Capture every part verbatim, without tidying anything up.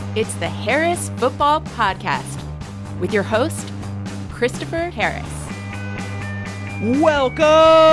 It's the Harris Football Podcast with your host, Christopher Harris. Welcome!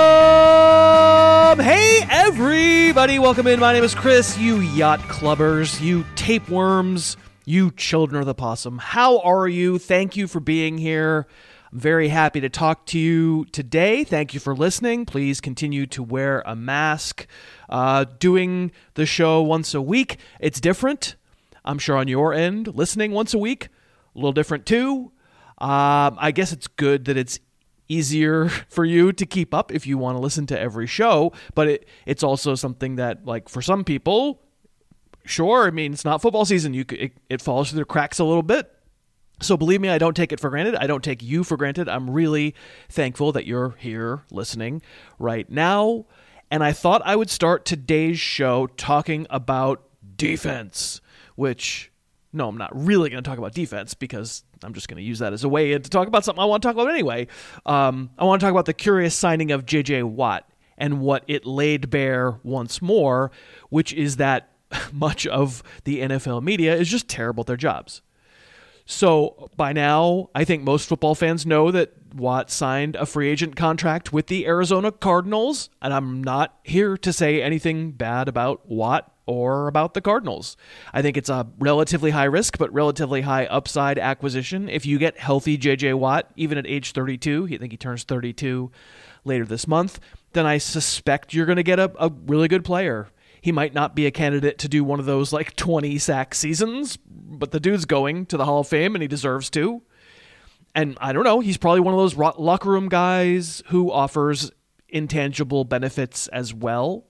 Hey, everybody! Welcome in. My name is Chris. You yacht clubbers, you tapeworms, you children of the possum. How are you? Thank you for being here. I'm very happy to talk to you today. Thank you for listening. Please continue to wear a mask. Uh, doing the show once a week, it's different. I'm sure on your end, listening once a week, a little different too. Um, I guess it's good that it's easier for you to keep up if you want to listen to every show, but it, it's also something that, like, for some people, sure, I mean, it's not football season. You could, it, it falls through the cracks a little bit. So believe me, I don't take it for granted. I don't take you for granted. I'm really thankful that you're here listening right now. And I thought I would start today's show talking about defense, which, no, I'm not really going to talk about defense because I'm just going to use that as a way in to talk about something I want to talk about anyway. Um, I want to talk about the curious signing of J J Watt and what it laid bare once more, which is that much of the N F L media is just terrible at their jobs. So by now, I think most football fans know that Watt signed a free agent contract with the Arizona Cardinals, and I'm not here to say anything bad about Watt or about the Cardinals. I think it's a relatively high risk, but relatively high upside acquisition. If you get healthy J J Watt, even at age thirty-two, I think he turns thirty-two later this month, then I suspect you're going to get a, a really good player. He might not be a candidate to do one of those like twenty sack seasons, but the dude's going to the Hall of Fame and he deserves to. And I don't know, he's probably one of those locker room guys who offers intangible benefits as well.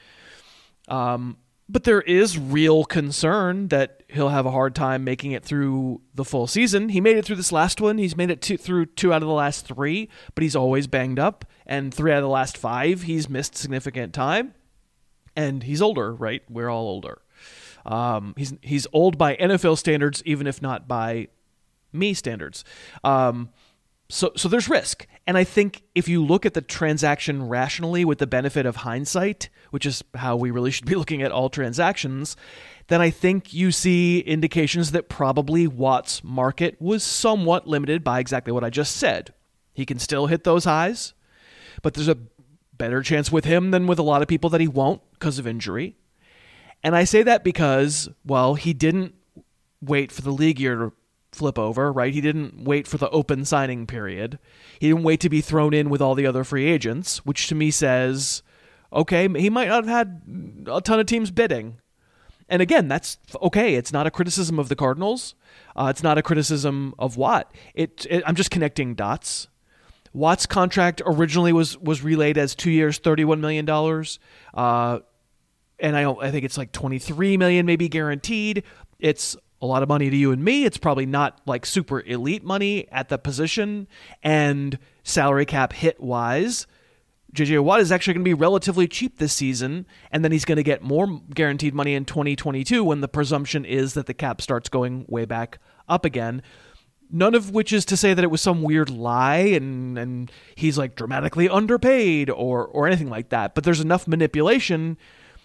Um, but there is real concern that he'll have a hard time making it through the full season. He made it through this last one. He's made it two, through two out of the last three, but he's always banged up. And three out of the last five, he's missed significant time. And he's older, right? We're all older. Um, he's he's old by N F L standards, even if not by me standards. Um, so so there's risk. And I think if you look at the transaction rationally with the benefit of hindsight, which is how we really should be looking at all transactions, then I think you see indications that probably Watt's market was somewhat limited by exactly what I just said. He can still hit those highs, but there's a better chance with him than with a lot of people that he won't because of injury. And I say that because, well, he didn't wait for the league year to flip over, right? He didn't wait for the open signing period. He didn't wait to be thrown in with all the other free agents, which to me says, okay, he might not have had a ton of teams bidding. And again, that's okay. It's not a criticism of the Cardinals. Uh, it's not a criticism of Watt. It, it, I'm just connecting dots. Watt's contract originally was was relayed as two years, thirty-one million dollars. Uh, and I I think it's like twenty-three million dollars maybe guaranteed. It's a lot of money to you and me. It's probably not like super elite money at the position. And salary cap hit-wise, J J Watt is actually going to be relatively cheap this season. And then he's going to get more guaranteed money in twenty twenty-two when the presumption is that the cap starts going way back up again. None of which is to say that it was some weird lie and, and he's like dramatically underpaid or or anything like that. But there's enough manipulation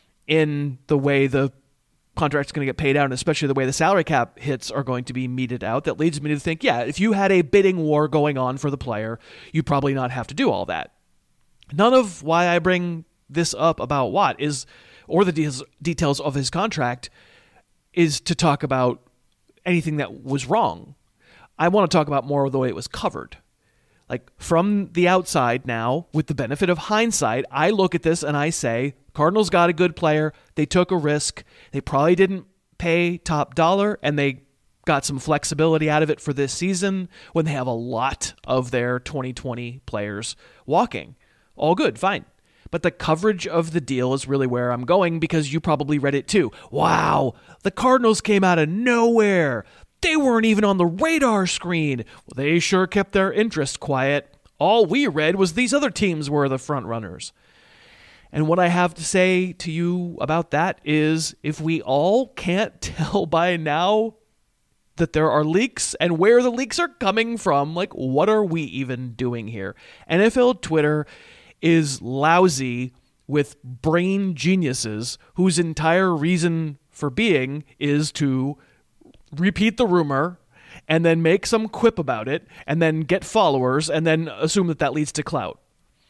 in the way the contract's going to get paid out, and especially the way the salary cap hits are going to be meted out, that leads me to think, yeah, if you had a bidding war going on for the player, you probably not have to do all that. None of why I bring this up about Watt is, or the de- details of his contract, is to talk about anything that was wrong. I want to talk about more of the way it was covered. Like, from the outside now, with the benefit of hindsight, I look at this and I say, Cardinals got a good player. They took a risk. They probably didn't pay top dollar, and they got some flexibility out of it for this season when they have a lot of their twenty twenty players walking. All good, fine. But the coverage of the deal is really where I'm going, because you probably read it too. Wow, the Cardinals came out of nowhere. They weren't even on the radar screen. Well, they sure kept their interest quiet. All we read was these other teams were the front runners. And what I have to say to you about that is, if we all can't tell by now that there are leaks and where the leaks are coming from, like, what are we even doing here? N F L Twitter is lousy with brain geniuses whose entire reason for being is to repeat the rumor and then make some quip about it and then get followers and then assume that that leads to clout.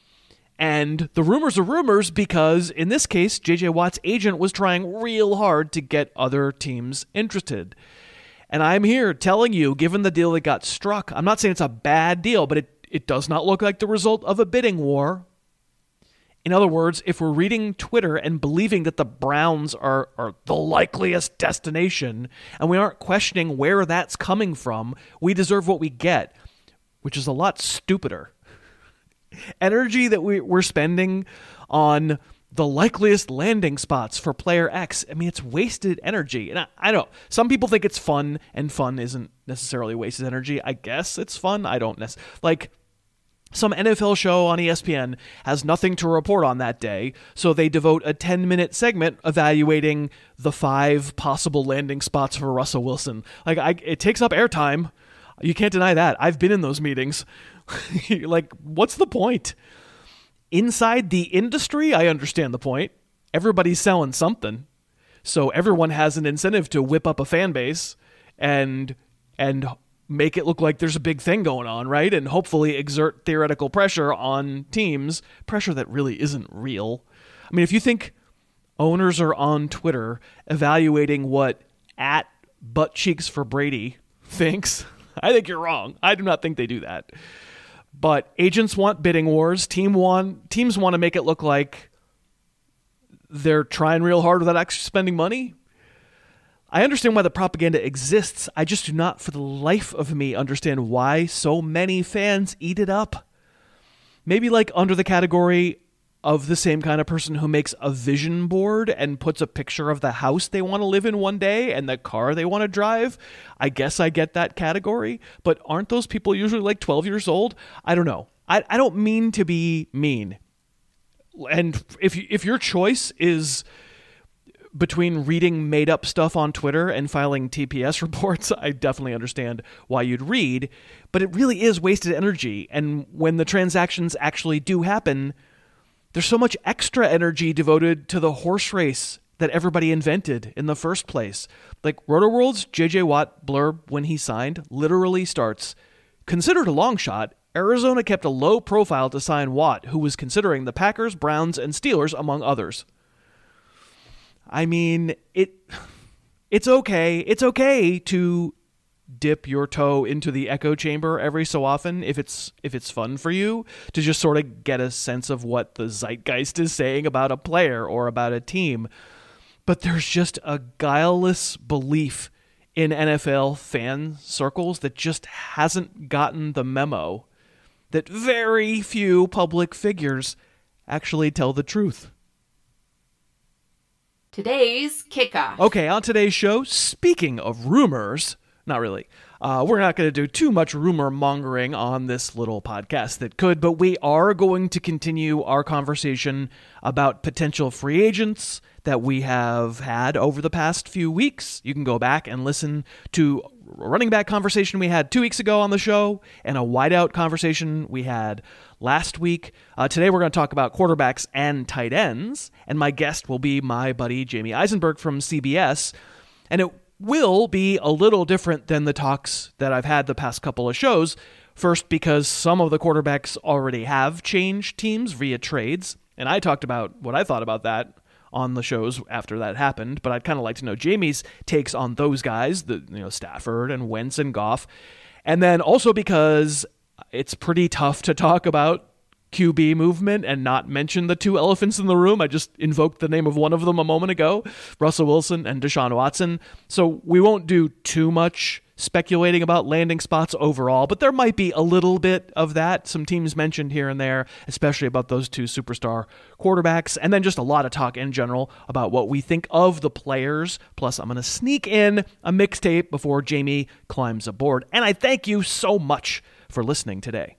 And the rumors are rumors because, in this case, J J Watt's agent was trying real hard to get other teams interested. And I'm here telling you, given the deal that got struck, I'm not saying it's a bad deal, but it, it does not look like the result of a bidding war. In other words, if we're reading Twitter and believing that the Browns are, are the likeliest destination, and we aren't questioning where that's coming from, we deserve what we get, which is a lot stupider. Energy that we, we're spending on the likeliest landing spots for player X, I mean, it's wasted energy. And I, I don't, some people think it's fun, and fun isn't necessarily wasted energy. I guess it's fun. I don't necessarily, like, some N F L show on E S P N has nothing to report on that day, so they devote a ten-minute segment evaluating the five possible landing spots for Russell Wilson. Like, I, it takes up airtime. You can't deny that. I've been in those meetings. Like, what's the point? Inside the industry, I understand the point. Everybody's selling something. So everyone has an incentive to whip up a fan base and and make it look like there's a big thing going on, right? And hopefully exert theoretical pressure on teams, pressure that really isn't real. I mean, if you think owners are on Twitter evaluating what at butt cheeks for Brady thinks, I think you're wrong. I do not think they do that. But agents want bidding wars. Team want, teams want to make it look like they're trying real hard without actually spending money. I understand why the propaganda exists. I just do not, for the life of me, understand why so many fans eat it up. Maybe like under the category of the same kind of person who makes a vision board and puts a picture of the house they want to live in one day and the car they want to drive. I guess I get that category, but aren't those people usually like twelve years old? I don't know. I, I don't mean to be mean. And if you, if your choice is between reading made up stuff on Twitter and filing T P S reports, I definitely understand why you'd read, but it really is wasted energy. And when the transactions actually do happen, there's so much extra energy devoted to the horse race that everybody invented in the first place. Like Roto-World's J J Watt blurb when he signed literally starts, "Considered a long shot, Arizona kept a low profile to sign Watt, who was considering the Packers, Browns, and Steelers, among others." I mean, it. it's okay. It's okay to dip your toe into the echo chamber every so often if it's if it's fun for you to just sort of get a sense of what the zeitgeist is saying about a player or about a team. But there's just a guileless belief in N F L fan circles that just hasn't gotten the memo that very few public figures actually tell the truth. Today's kickoff. Okay, on today's show, speaking of rumors, not really. Uh, we're not going to do too much rumor mongering on this little podcast that could, but we are going to continue our conversation about potential free agents that we have had over the past few weeks. You can go back and listen to a running back conversation we had two weeks ago on the show and a wideout conversation we had last week. Uh, today we're going to talk about quarterbacks and tight ends, and my guest will be my buddy Jamey Eisenberg from C B S, and it will be a little different than the talks that I've had the past couple of shows. First, because some of the quarterbacks already have changed teams via trades, and I talked about what I thought about that on the shows after that happened, but I'd kind of like to know Jamey's takes on those guys, the you know Stafford and Wentz and Goff. And then also because it's pretty tough to talk about Q B movement and not mention the two elephants in the room. I just invoked the name of one of them a moment ago, Russell Wilson and Deshaun Watson. So we won't do too much speculating about landing spots overall, but there might be a little bit of that. Some teams mentioned here and there, especially about those two superstar quarterbacks, and then just a lot of talk in general about what we think of the players. Plus, I'm going to sneak in a mixtape before Jamey climbs aboard. And I thank you so much for listening today.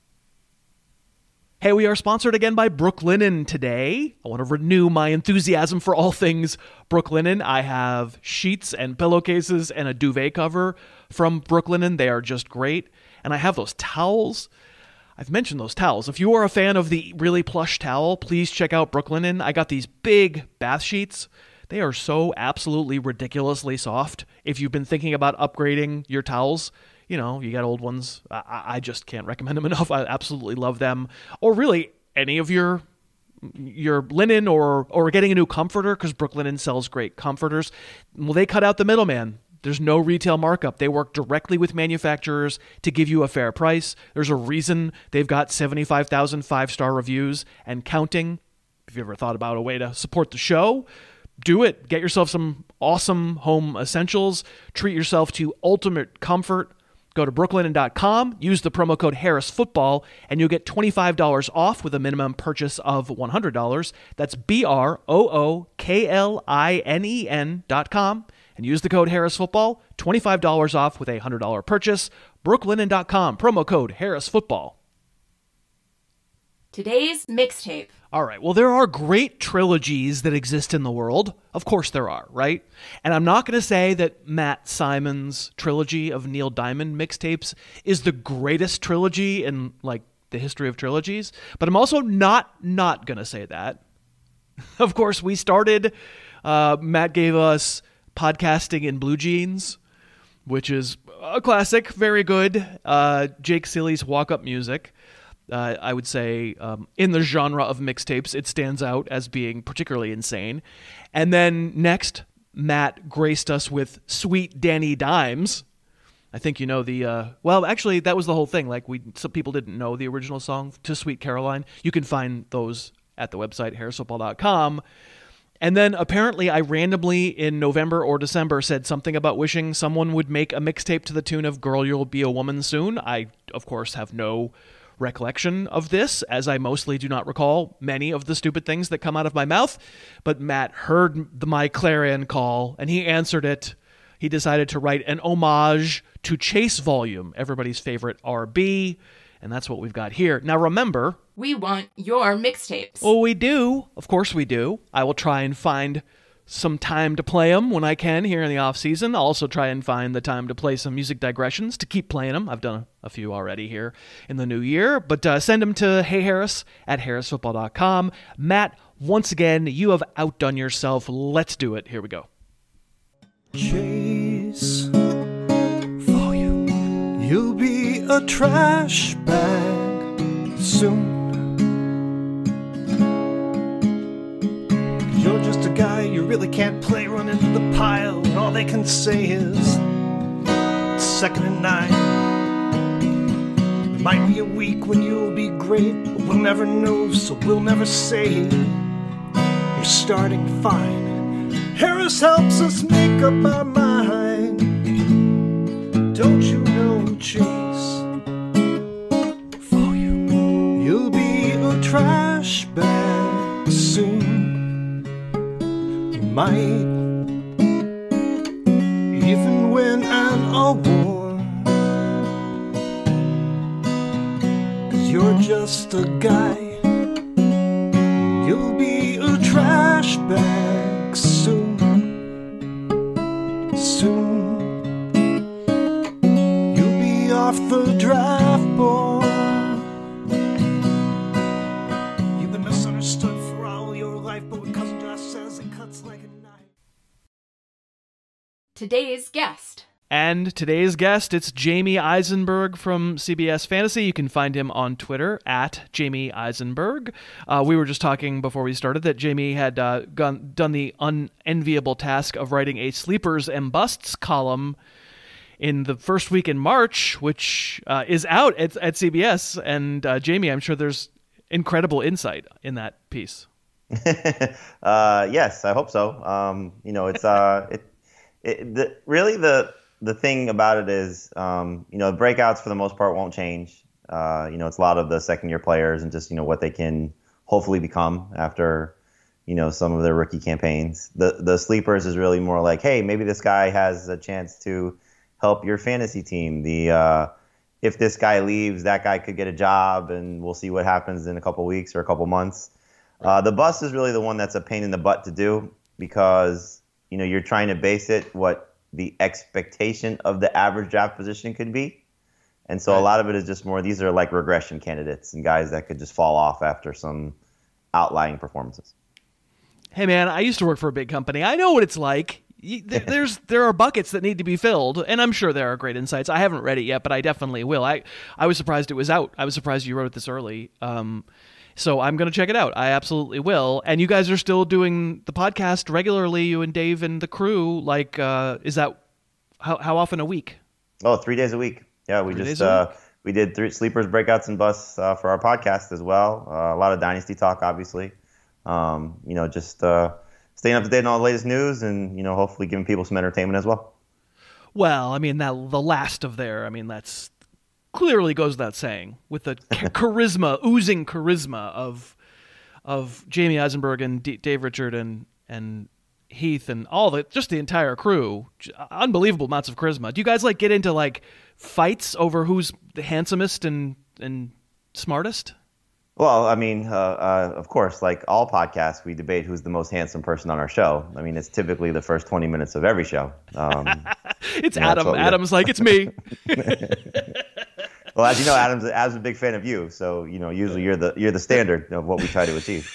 Hey, we are sponsored again by Brooklinen today. I want to renew my enthusiasm for all things Brooklinen. I have sheets and pillowcases and a duvet cover from Brooklinen. They are just great. And I have those towels. I've mentioned those towels. If you are a fan of the really plush towel, please check out Brooklinen. I got these big bath sheets. They are so absolutely ridiculously soft. If you've been thinking about upgrading your towels, you know, you got old ones. I, I just can't recommend them enough. I absolutely love them. Or really any of your your linen or or getting a new comforter, because Brooklinen sells great comforters. Well, they cut out the middleman. There's no retail markup. They work directly with manufacturers to give you a fair price. There's a reason they've got seventy-five thousand five-star reviews and counting. If you ever thought about a way to support the show, do it. Get yourself some awesome home essentials. Treat yourself to ultimate comfort. Go to brooklinen dot com, use the promo code Harris Football, and you'll get twenty-five dollars off with a minimum purchase of one hundred dollars. That's B R O O K L I N E N dot com. And use the code Harris Football, twenty-five dollars off with a one hundred dollars purchase. brooklinen dot com, promo code Harris Football. Today's mixtape. All right, well, there are great trilogies that exist in the world. Of course there are, right? And I'm not going to say that Matt Simon's trilogy of Neil Diamond mixtapes is the greatest trilogy in, like, the history of trilogies, but I'm also not not going to say that. Of course, we started, uh, Matt gave us Podcasting in Blue Jeans, which is a classic, very good. Uh, Jake Silly's Walk Up Music. Uh, I would say um, in the genre of mixtapes, it stands out as being particularly insane. And then next, Matt graced us with Sweet Danny Dimes. I think you know the, uh, well, actually, that was the whole thing. Like, we some people didn't know the original song to Sweet Caroline. You can find those at the website, harris football dot com. And then apparently I randomly in November or December said something about wishing someone would make a mixtape to the tune of Girl, You'll Be a Woman Soon. I, of course, have no recollection of this, as I mostly do not recall many of the stupid things that come out of my mouth. But Matt heard the, my clarion call, and he answered it. He decided to write an homage to Chase Volume, everybody's favorite R B, and that's what we've got here. Now remember, we want your mixtapes. Oh, we do. Of course we do. I will try and find some time to play them when I can here in the off season. I'll also try and find the time to play some music digressions to keep playing them. I've done a, a few already here in the new year, but uh, send them to heyharris at harris football dot com. Matt, once again, you have outdone yourself. Let's do it. Here we go. Chase Volume. You'll be a trash bag soon. You're just a guy you really can't play, run into the pile, and all they can say is second and nine. It might be a week when you'll be great, but we'll never know, so we'll never say you're starting fine. Harris helps us make up our mind. Don't you know, Chase Volume, you'll be a trash bag soon. Might even win an award, 'cause you're just a guy. You'll be a trash bag soon. Soon you'll be off the draft board. You've been misunderstood for all your life, but when Cousin Josh says it cuts like a knife. Today's guest. And today's guest, it's Jamey Eisenberg from C B S Fantasy. You can find him on Twitter at Jamey Eisenberg. Uh, we were just talking before we started that Jamey had uh, gone, done the unenviable task of writing a Sleepers and Busts column in the first week in March, which uh, is out at, at C B S. And uh, Jamey, I'm sure there's incredible insight in that piece. uh, yes, I hope so. Um, you know, it's uh, it, it the, really the the thing about it is, um, you know, the breakouts for the most part won't change. Uh, you know, it's a lot of the second year players and just, you know, what they can hopefully become after, you know, some of their rookie campaigns. The the sleepers is really more like, hey, maybe this guy has a chance to help your fantasy team. The uh, if this guy leaves, that guy could get a job, and we'll see what happens in a couple weeks or a couple months. Uh, the bust is really the one that's a pain in the butt to do because, you know, you're trying to base it what the expectation of the average draft position could be. And so right. a lot of it is just more, these are like regression candidates and guys that could just fall off after some outlying performances. Hey, man, I used to work for a big company. I know what it's like. There's there are buckets that need to be filled, and I'm sure there are great insights. I haven't read it yet, but I definitely will. I, I was surprised it was out. I was surprised you wrote it this early. Um, so I'm going to check it out. I absolutely will. And you guys are still doing the podcast regularly, you and Dave and the crew. Like, uh, is that how how often a week? Oh, three days a week. Yeah, we three just uh, we did three sleepers, breakouts, and busts uh, for our podcast as well. Uh, a lot of dynasty talk, obviously. Um, you know, just. Uh, Staying up to date on all the latest news and, you know, hopefully giving people some entertainment as well. Well, I mean, that the last of there, I mean, that's clearly goes without saying with the charisma, oozing charisma of of Jamey Eisenberg and D- Dave Richard and and Heath and all the just the entire crew. Unbelievable amounts of charisma. Do you guys like get into like fights over who's the handsomest and and smartest? Well, I mean, uh, uh, of course, like all podcasts, we debate who's the most handsome person on our show. I mean, it's typically the first twenty minutes of every show. Um, it's you know, Adam. Adam's like, it's me. Well, as you know, Adam's, Adam's a big fan of you, so you know, usually you're the you're the standard of what we try to achieve.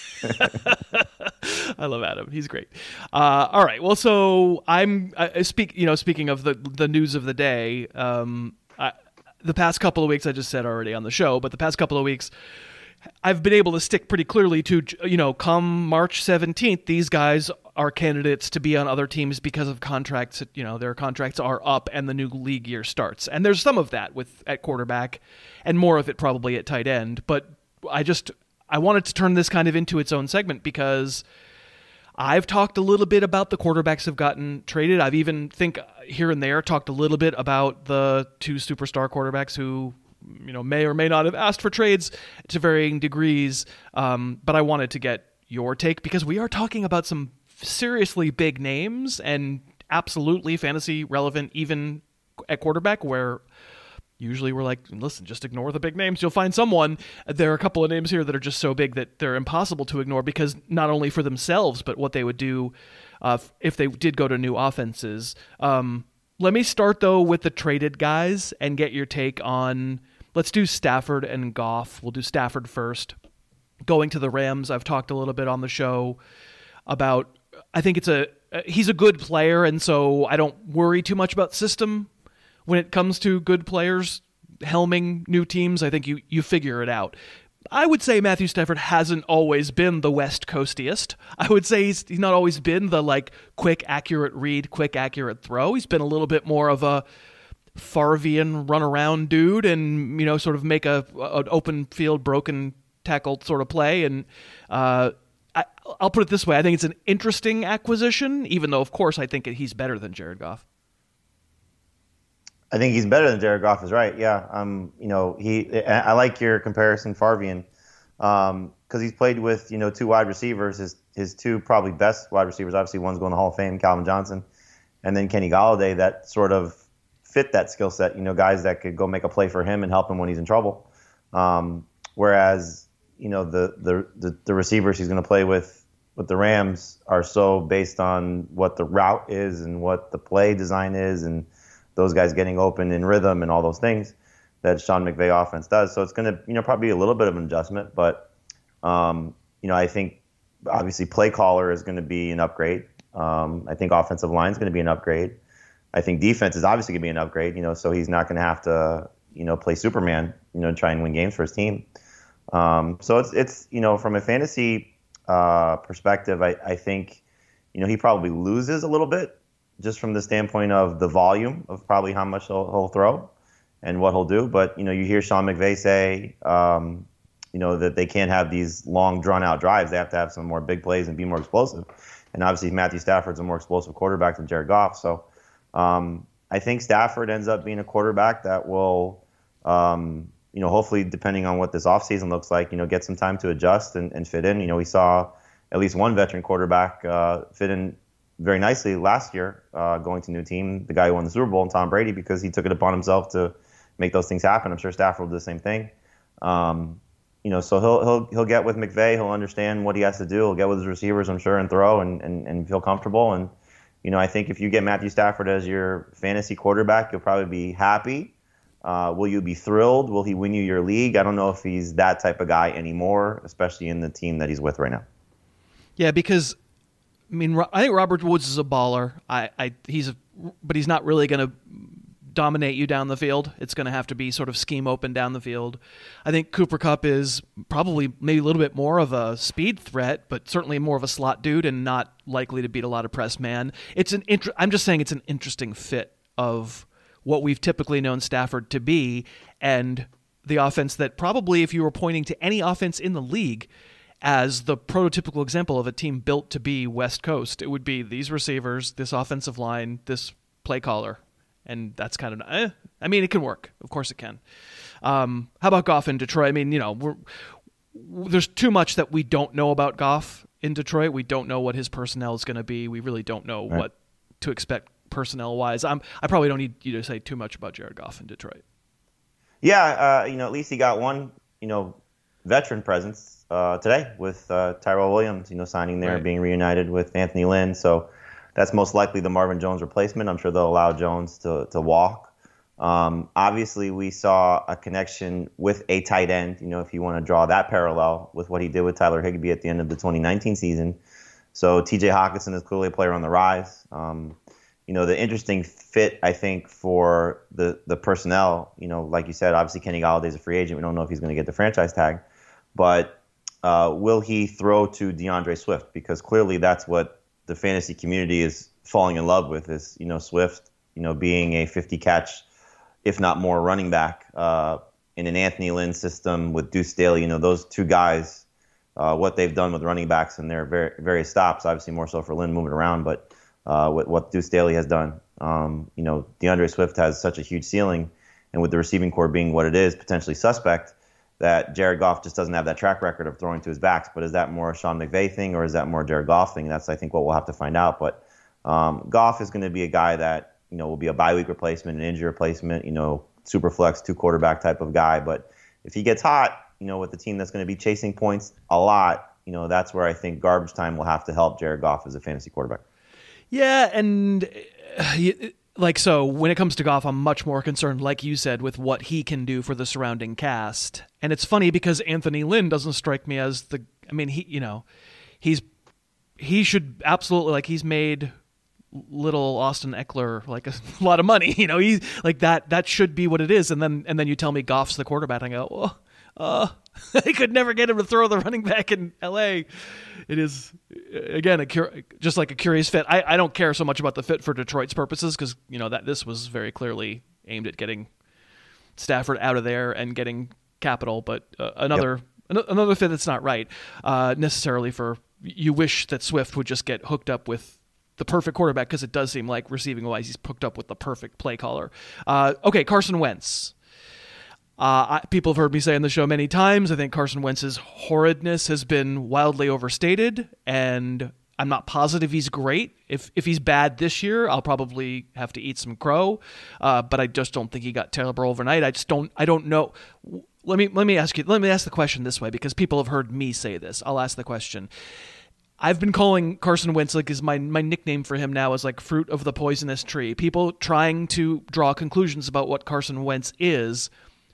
I love Adam. He's great. Uh, all right. Well, so I'm I speak. You know, speaking of the the news of the day, um, I, the past couple of weeks, I just said already on the show, but the past couple of weeks. I've been able to stick pretty clearly to, you know, come March seventeenth, these guys are candidates to be on other teams because of contracts. You know, their contracts are up and the new league year starts. And there's some of that with at quarterback and more of it probably at tight end. But I just I wanted to turn this kind of into its own segment because I've talked a little bit about the quarterbacks have gotten traded. I've even think here and there talked a little bit about the two superstar quarterbacks who you know, may or may not have asked for trades to varying degrees. Um, but I wanted to get your take because we are talking about some seriously big names and absolutely fantasy relevant, even at quarterback, where usually we're like, listen, just ignore the big names. You'll find someone. There are a couple of names here that are just so big that they're impossible to ignore because not only for themselves, but what they would do uh, if they did go to new offenses. Um, let me start, though, with the traded guys and get your take on, let's do Stafford and Goff. We'll do Stafford first. Going to the Rams, I've talked a little bit on the show about, I think it's a, he's a good player, and so I don't worry too much about system when it comes to good players helming new teams. I think you, you figure it out. I would say Matthew Stafford hasn't always been the West Coastiest. I would say he's, he's not always been the like quick, accurate read, quick, accurate throw. He's been a little bit more of a Favrean run around dude and, you know, sort of make a an open field, broken tackle sort of play. And uh, I, I'll put it this way. I think it's an interesting acquisition, even though, of course, I think he's better than Jared Goff. I think he's better than Jared Goff is right. Yeah. Um, you know, he, I like your comparison, Favrean, um, cause he's played with, you know, two wide receivers, his, his two probably best wide receivers. Obviously one's going to the Hall of Fame, Calvin Johnson, and then Kenny Golladay that sort of fit that skill set, you know, guys that could go make a play for him and help him when he's in trouble. Um, whereas, you know, the, the, the, the receivers he's going to play with, with the Rams are so based on what the route is and what the play design is and those guys getting open in rhythm and all those things that Sean McVay offense does. So it's going to, you know, probably be a little bit of an adjustment, but, um, you know, I think obviously play caller is going to be an upgrade. Um, I think offensive line is going to be an upgrade. I think defense is obviously going to be an upgrade, you know, so he's not going to have to, you know, play Superman, you know, try and win games for his team. Um, so it's, it's, you know, from a fantasy uh, perspective, I, I think, you know, he probably loses a little bit just from the standpoint of the volume of probably how much he'll, he'll throw and what he'll do. But, you know, you hear Sean McVay say, um, you know, that they can't have these long drawn-out drives. They have to have some more big plays and be more explosive. And obviously Matthew Stafford's a more explosive quarterback than Jared Goff. So um, I think Stafford ends up being a quarterback that will, um, you know, hopefully, depending on what this offseason looks like, you know, get some time to adjust and, and fit in. You know, we saw at least one veteran quarterback uh, fit in very nicely last year, uh, going to a new team, the guy who won the Super Bowl, and Tom Brady, because he took it upon himself to make those things happen. I'm sure Stafford will do the same thing. Um, you know, so he'll he'll he'll get with McVay. He'll understand what he has to do. He'll get with his receivers, I'm sure, and throw and, and, and feel comfortable. And, you know, I think if you get Matthew Stafford as your fantasy quarterback, you'll probably be happy. Uh, will you be thrilled? Will he win you your league? I don't know if he's that type of guy anymore, especially in the team that he's with right now. Yeah, because I mean, I think Robert Woods is a baller. I, I he's a, but he's not really going to dominate you down the field. It's going to have to be sort of scheme open down the field. I think Cooper Kupp is probably maybe a little bit more of a speed threat, but certainly more of a slot dude and not likely to beat a lot of press man. It's an inter- I'm just saying it's an interesting fit of what we've typically known Stafford to be, and the offense that probably, if you were pointing to any offense in the league as the prototypical example of a team built to be West Coast, it would be these receivers, this offensive line, this play caller. And that's kind of, eh, I mean, it can work. Of course it can. Um, how about Goff in Detroit? I mean, you know, we're, there's too much that we don't know about Goff in Detroit. We don't know what his personnel is going to be. We really don't know right. what to expect personnel-wise. I'm, I probably don't need you to say too much about Jared Goff in Detroit. Yeah, uh, you know, at least he got one, you know, veteran presence uh, today with uh, Tyrell Williams, you know, signing there, right. being reunited with Anthony Lynn. So that's most likely the Marvin Jones replacement. I'm sure they'll allow Jones to to walk. Um, obviously, we saw a connection with a tight end, you know, if you want to draw that parallel with what he did with Tyler Higbee at the end of the twenty nineteen season. So T J Hockenson is clearly a player on the rise. Um, you know, the interesting fit, I think, for the, the personnel, you know, like you said, obviously Kenny Galladay's a free agent. We don't know if he's going to get the franchise tag. But uh, will he throw to DeAndre Swift? Because clearly that's what the fantasy community is falling in love with, is, you know, Swift, you know, being a fifty catch, if not more, running back uh, in an Anthony Lynn system with Deuce Staley. You know, those two guys, uh, what they've done with running backs and their ver- various stops, obviously more so for Lynn moving around, but uh, what, what Deuce Staley has done. Um, you know, DeAndre Swift has such a huge ceiling, and with the receiving core being what it is, potentially suspect, that Jared Goff just doesn't have that track record of throwing to his backs. But is that more a Sean McVay thing, or is that more a Jared Goff thing? That's, I think, what we'll have to find out. But um, Goff is going to be a guy that, you know, will be a bye week replacement, an injury replacement, you know, super flex, two quarterback type of guy. But if he gets hot, you know, with the team that's going to be chasing points a lot, you know, that's where I think garbage time will have to help Jared Goff as a fantasy quarterback. Yeah, and uh, like, so when it comes to Goff, I'm much more concerned, like you said, with what he can do for the surrounding cast. And it's funny because Anthony Lynn doesn't strike me as the, I mean, he, you know, he's, he should absolutely, like, he's made little Austin Eckler like a lot of money, you know, he's like that, that should be what it is. And then, and then you tell me Goff's the quarterback, and I go, oh, uh, I could never get him to throw the running back in L A. It is, again, a cur- just like a curious fit. I, I don't care so much about the fit for Detroit's purposes, because, you know, that this was very clearly aimed at getting Stafford out of there and getting capital, but uh, another yep. an- another fit that's not right uh, necessarily for, you wish that Swift would just get hooked up with the perfect quarterback, because it does seem like receiving-wise he's hooked up with the perfect play caller. Uh, okay, Carson Wentz. Uh, I, people have heard me say on the show many times, I think Carson Wentz's horridness has been wildly overstated, and I'm not positive he's great. If if he's bad this year, I'll probably have to eat some crow, uh, but I just don't think he got terrible overnight. I just don't. I don't know. Let me let me ask you. Let me ask the question this way, because people have heard me say this. I'll ask the question. I've been calling Carson Wentz, like, is my my nickname for him now is like fruit of the poisonous tree. People trying to draw conclusions about what Carson Wentz is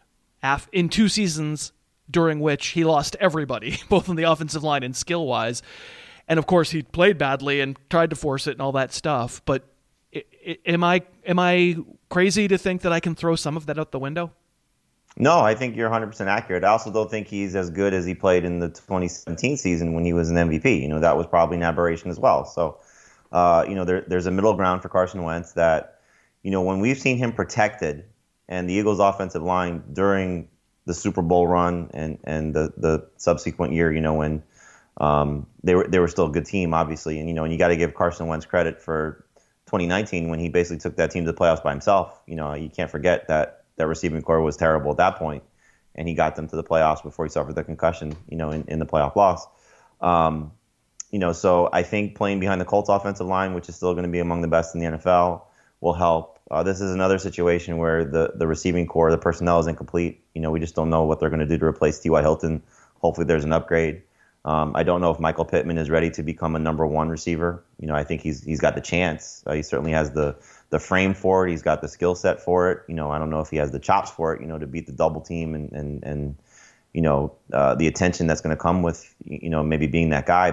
in two seasons during which he lost everybody, both on the offensive line and skill-wise. And, of course, he played badly and tried to force it and all that stuff. But it, it, am I am I crazy to think that I can throw some of that out the window? No, I think you're one hundred percent accurate. I also don't think he's as good as he played in the twenty seventeen season when he was an M V P. You know, that was probably an aberration as well. So, uh, you know, there, there's a middle ground for Carson Wentz that, you know, when we've seen him protected, and the Eagles' offensive line during the Super Bowl run and, and the, the subsequent year, you know, when um, they were they were still a good team, obviously. And, you know, and you got to give Carson Wentz credit for twenty nineteen when he basically took that team to the playoffs by himself. You know, you can't forget that that receiving core was terrible at that point, and he got them to the playoffs before he suffered the concussion, you know, in, in the playoff loss. Um, you know, so I think playing behind the Colts offensive line, which is still going to be among the best in the N F L, will help. Uh, this is another situation where the, the receiving core, the personnel is incomplete. You know, we just don't know what they're going to do to replace T Y. Hilton. Hopefully there's an upgrade. Um, I don't know if Michael Pittman is ready to become a number one receiver. You know, I think he's he's got the chance. Uh, he certainly has the the frame for it. He's got the skill set for it. You know, I don't know if he has the chops for it, you know, to beat the double team and, and, and you know, uh, the attention that's going to come with, you know, maybe being that guy. But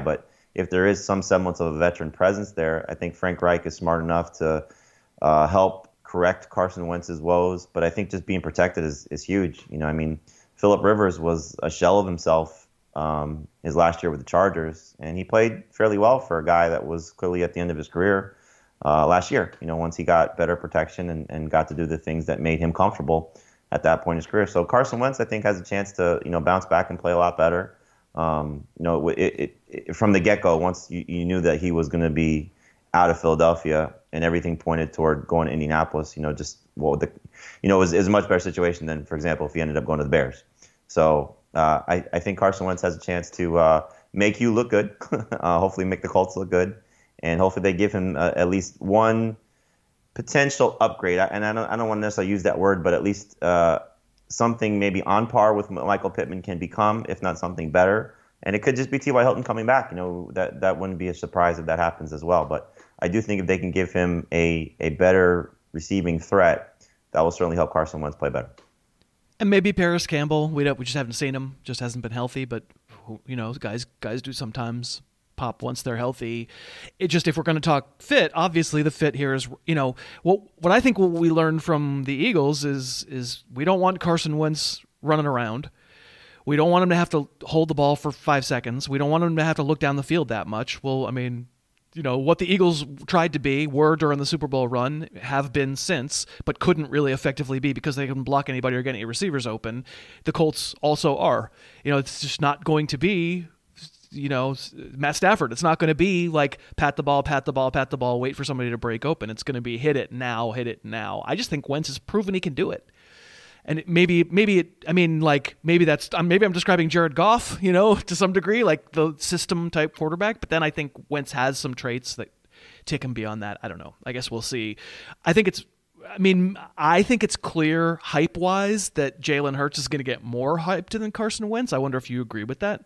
if there is some semblance of a veteran presence there, I think Frank Reich is smart enough to uh, help correct Carson Wentz's woes. But I think just being protected is, is huge. You know, I mean, Phillip Rivers was a shell of himself um, his last year with the Chargers, and he played fairly well for a guy that was clearly at the end of his career uh, last year. You know, once he got better protection and, and got to do the things that made him comfortable at that point in his career. So Carson Wentz, I think, has a chance to, you know, bounce back and play a lot better. Um, you know, it, it, it, from the get-go, once you, you knew that he was going to be out of Philadelphia and everything pointed toward going to Indianapolis, you know, just, well, the, you know, it was, it was a much better situation than, for example, if he ended up going to the Bears. So uh, I, I think Carson Wentz has a chance to uh, make you look good, uh, hopefully make the Colts look good, and hopefully they give him uh, at least one potential upgrade. And I don't, I don't want to necessarily use that word, but at least uh, something maybe on par with what Michael Pittman can become, if not something better. And it could just be T Y. Hilton coming back. You know, that, that wouldn't be a surprise if that happens as well. But I do think if they can give him a, a better receiving threat, that will certainly help Carson Wentz play better. And maybe Paris Campbell. We don't, we just haven't seen him. Just hasn't been healthy. But, you know, guys guys do sometimes pop once they're healthy. It just, if we're going to talk fit, obviously the fit here is, you know, what what I think what we learned from the Eagles is is we don't want Carson Wentz running around. We don't want him to have to hold the ball for five seconds. We don't want him to have to look down the field that much. Well, I mean, you know, what the Eagles tried to be, were during the Super Bowl run, have been since, but couldn't really effectively be because they couldn't block anybody or get any receivers open. The Colts also are. You know, it's just not going to be, you know, Matt Stafford. It's not going to be like pat the ball, pat the ball, pat the ball, wait for somebody to break open. It's going to be hit it now, hit it now. I just think Wentz has proven he can do it. And it, maybe, maybe it, I mean, like, maybe that's, maybe I'm describing Jared Goff, you know, to some degree, like the system type quarterback. But then I think Wentz has some traits that take him beyond that. I don't know. I guess we'll see. I think it's, I mean, I think it's clear hype wise that Jalen Hurts is going to get more hyped than Carson Wentz. I wonder if you agree with that.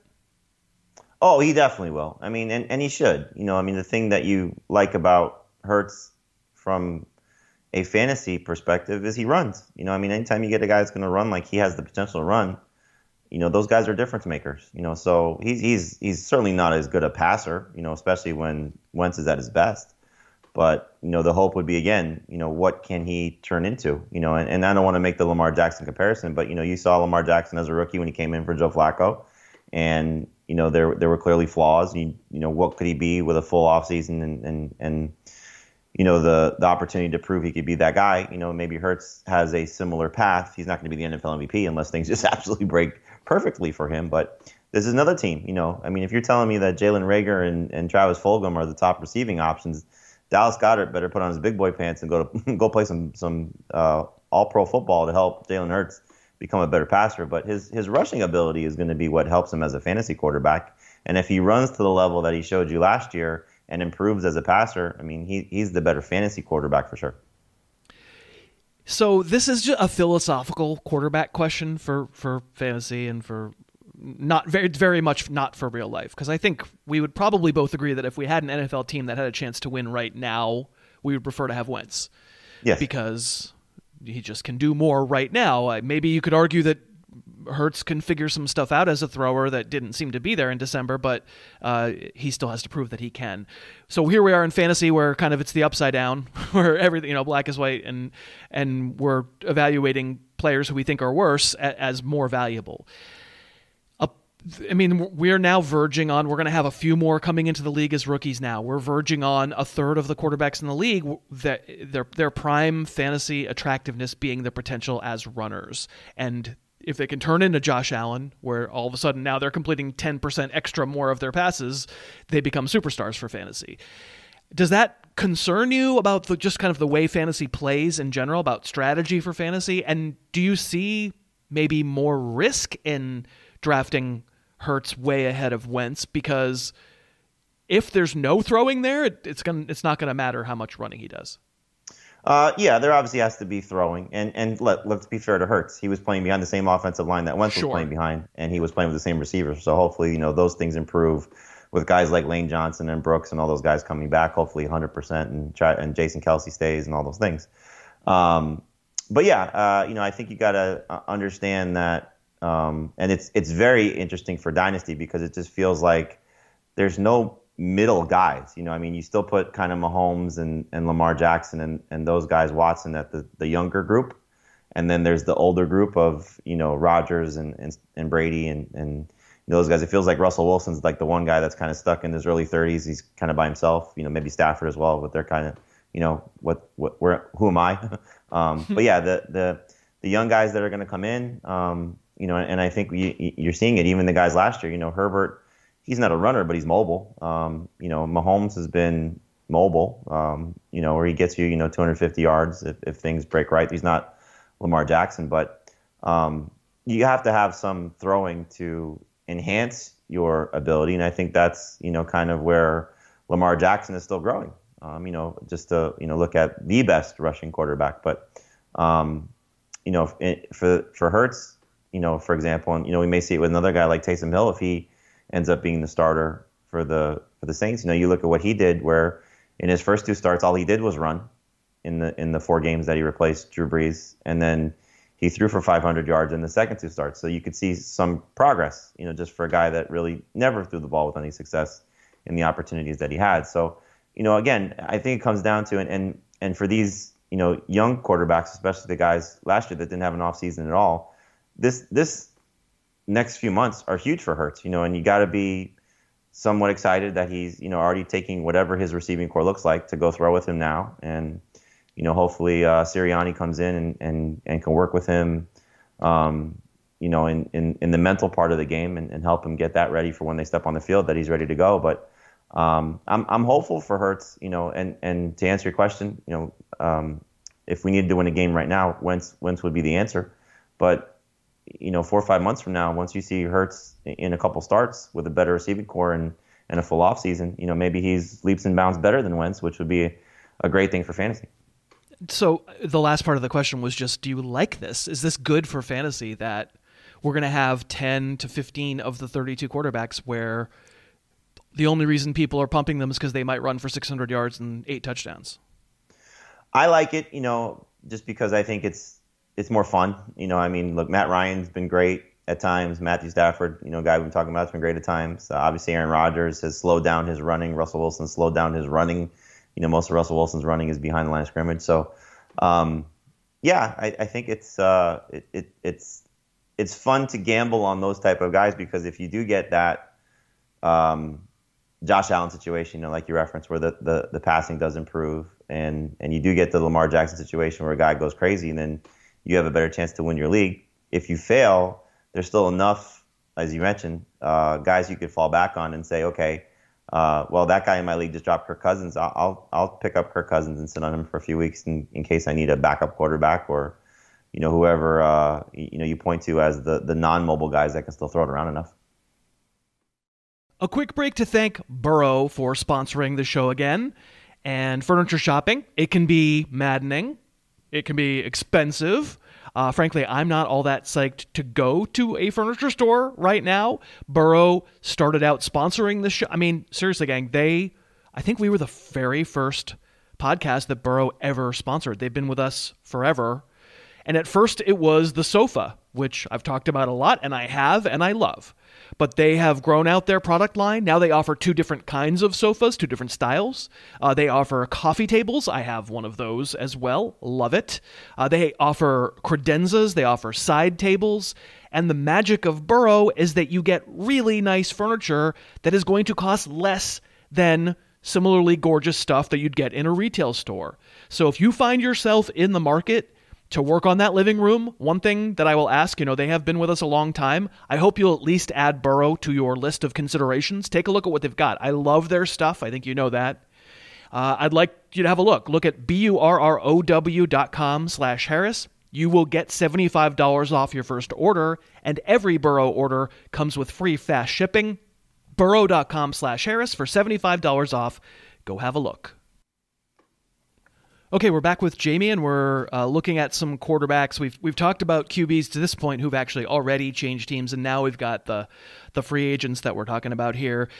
Oh, he definitely will. I mean, and, and he should. You know, I mean, the thing that you like about Hurts from a fantasy perspective is he runs. You know, I mean, anytime you get a guy that's going to run like he has the potential to run, you know, those guys are difference makers. You know, so he's he's he's certainly not as good a passer, you know, especially when Wentz is at his best. But, you know, the hope would be, again, you know, what can he turn into? You know, and, and I don't want to make the Lamar Jackson comparison, but, you know, you saw Lamar Jackson as a rookie when he came in for Joe Flacco. And, you know, there there were clearly flaws. You, you know, what could he be with a full offseason and, and, and you know, the, the opportunity to prove he could be that guy? You know, maybe Hurts has a similar path. He's not going to be the N F L M V P unless things just absolutely break perfectly for him. But this is another team, you know. I mean, if you're telling me that Jalen Reagor and, and Travis Fulgham are the top receiving options, Dallas Goedert better put on his big boy pants and go to go play some some uh, all-pro football to help Jalen Hurts become a better passer. But his his rushing ability is going to be what helps him as a fantasy quarterback. And if he runs to the level that he showed you last year and improves as a passer, I mean, he he's the better fantasy quarterback for sure. So this is just a philosophical quarterback question for, for fantasy and for not very very much not for real life, because I think we would probably both agree that if we had an N F L team that had a chance to win right now, we would prefer to have Wentz. Yes. Because he just can do more right now. Maybe you could argue that Hurts can figure some stuff out as a thrower that didn't seem to be there in December, but uh, he still has to prove that he can. So here we are in fantasy where kind of it's the upside down, where everything, you know, black is white, and and we're evaluating players who we think are worse as more valuable. I mean, we're now verging on, we're going to have a few more coming into the league as rookies now. We're verging on a third of the quarterbacks in the league, that their their prime fantasy attractiveness being the potential as runners. And if they can turn into Josh Allen, where all of a sudden now they're completing ten percent extra more of their passes, they become superstars for fantasy. Does that concern you about the, just kind of the way fantasy plays in general, about strategy for fantasy? And do you see maybe more risk in drafting Hurts way ahead of Wentz? Because if there's no throwing there, it, it's going it's not going to matter how much running he does. Uh, yeah, there obviously has to be throwing, and and let, let's be fair to Hurts. He was playing behind the same offensive line that Wentz Sure. was playing behind, and he was playing with the same receivers. So hopefully, you know, those things improve with guys like Lane Johnson and Brooks and all those guys coming back. Hopefully, one hundred percent, and try, and Jason Kelce stays and all those things. Um, but yeah, uh, you know, I think you got to understand that. Um, and it's it's very interesting for Dynasty because it just feels like there's no middle guys. You know, I mean, you still put kind of Mahomes and, and Lamar Jackson and, and those guys, Watson, at the, the younger group. And then there's the older group of, you know, Rodgers and, and, and Brady and, and those guys. It feels like Russell Wilson's like the one guy that's kind of stuck in his early thirties. He's kind of by himself, you know, maybe Stafford as well, but they're kind of, you know, what, what, where, who am I? um, but yeah, the, the, the young guys that are going to come in, um, you know, and I think you, you're seeing it, even the guys last year, you know, Herbert, he's not a runner, but he's mobile. Um, you know, Mahomes has been mobile, um, you know, where he gets you, you know, two hundred fifty yards if, if things break right. He's not Lamar Jackson, but um, you have to have some throwing to enhance your ability, and I think that's, you know, kind of where Lamar Jackson is still growing. Um, you know, just to, you know, look at the best rushing quarterback, but um, you know, for for Hurts, you know, for example, and you know, we may see it with another guy like Taysom Hill if he ends up being the starter for the for the Saints. You know, you look at what he did, where in his first two starts, all he did was run. In the in the four games that he replaced Drew Brees, and then he threw for five hundred yards in the second two starts. So you could see some progress, you know, just for a guy that really never threw the ball with any success in the opportunities that he had. So, you know, again, I think it comes down to and and, and for these, you know, young quarterbacks, especially the guys last year that didn't have an offseason at all, this this next few months are huge for Hurts, you know, and you got to be somewhat excited that he's, you know, already taking whatever his receiving core looks like to go throw with him now. And you know, hopefully uh, Sirianni comes in and, and, and can work with him, um, you know, in, in, in the mental part of the game and, and help him get that ready for when they step on the field, that he's ready to go. But um, I'm I'm hopeful for Hurts, you know, and, and to answer your question, you know, um, if we needed to win a game right now, Wentz, Wentz would be the answer. But, you know, four or five months from now, once you see Hurts in a couple starts with a better receiving core and, and a full offseason, you know, maybe he's leaps and bounds better than Wentz, which would be a, a great thing for fantasy. So the last part of the question was just, do you like this? Is this good for fantasy that we're going to have ten to fifteen of the thirty-two quarterbacks where the only reason people are pumping them is because they might run for six hundred yards and eight touchdowns? I like it, you know, just because I think it's it's more fun. You know, I mean, look, Matt Ryan's been great at times. Matthew Stafford, you know, guy we've been talking about, has been great at times. Uh, obviously, Aaron Rodgers has slowed down his running. Russell Wilson slowed down his running. You know, most of Russell Wilson's running is behind the line of scrimmage. So, um, yeah, I, I think it's uh, it, it, it's it's fun to gamble on those type of guys, because if you do get that um, Josh Allen situation, you know, like you referenced, where the, the, the passing does improve, and and you do get the Lamar Jackson situation where a guy goes crazy, and then you have a better chance to win your league. If you fail, there's still enough, as you mentioned, uh, guys you could fall back on and say, okay, Uh, well, that guy in my league just dropped Kirk Cousins. I'll, I'll I'll pick up Kirk Cousins and sit on him for a few weeks in, in case I need a backup quarterback, or, you know, whoever uh, you know you point to as the the non-mobile guys that can still throw it around enough. A quick break to thank Burrow for sponsoring the show again. And furniture shopping, it can be maddening. It can be expensive. Uh, frankly, I'm not all that psyched to go to a furniture store right now. Burrow started out sponsoring the show. I mean, seriously, gang, they, I think we were the very first podcast that Burrow ever sponsored. They've been with us forever. And at first it was the sofa, which I've talked about a lot, and I have, and I love. But they have grown out their product line. Now they offer two different kinds of sofas, two different styles. Uh, they offer coffee tables. I have one of those as well. Love it. Uh, they offer credenzas. They offer side tables. And the magic of Burrow is that you get really nice furniture that is going to cost less than similarly gorgeous stuff that you'd get in a retail store. So if you find yourself in the market to work on that living room, one thing that I will ask, you know, they have been with us a long time. I hope you'll at least add Burrow to your list of considerations. Take a look at what they've got. I love their stuff. I think you know that. Uh, I'd like you to have a look. Look at B-U-R-R-O-W dot com slash Harris. You will get seventy-five dollars off your first order, and every Burrow order comes with free fast shipping. Burrow dot com slash Harris for seventy-five dollars off. Go have a look. Okay, we're back with Jamey, and we're uh, looking at some quarterbacks. We've we've talked about Q Bs to this point who've actually already changed teams, and now we've got the the free agents that we're talking about here.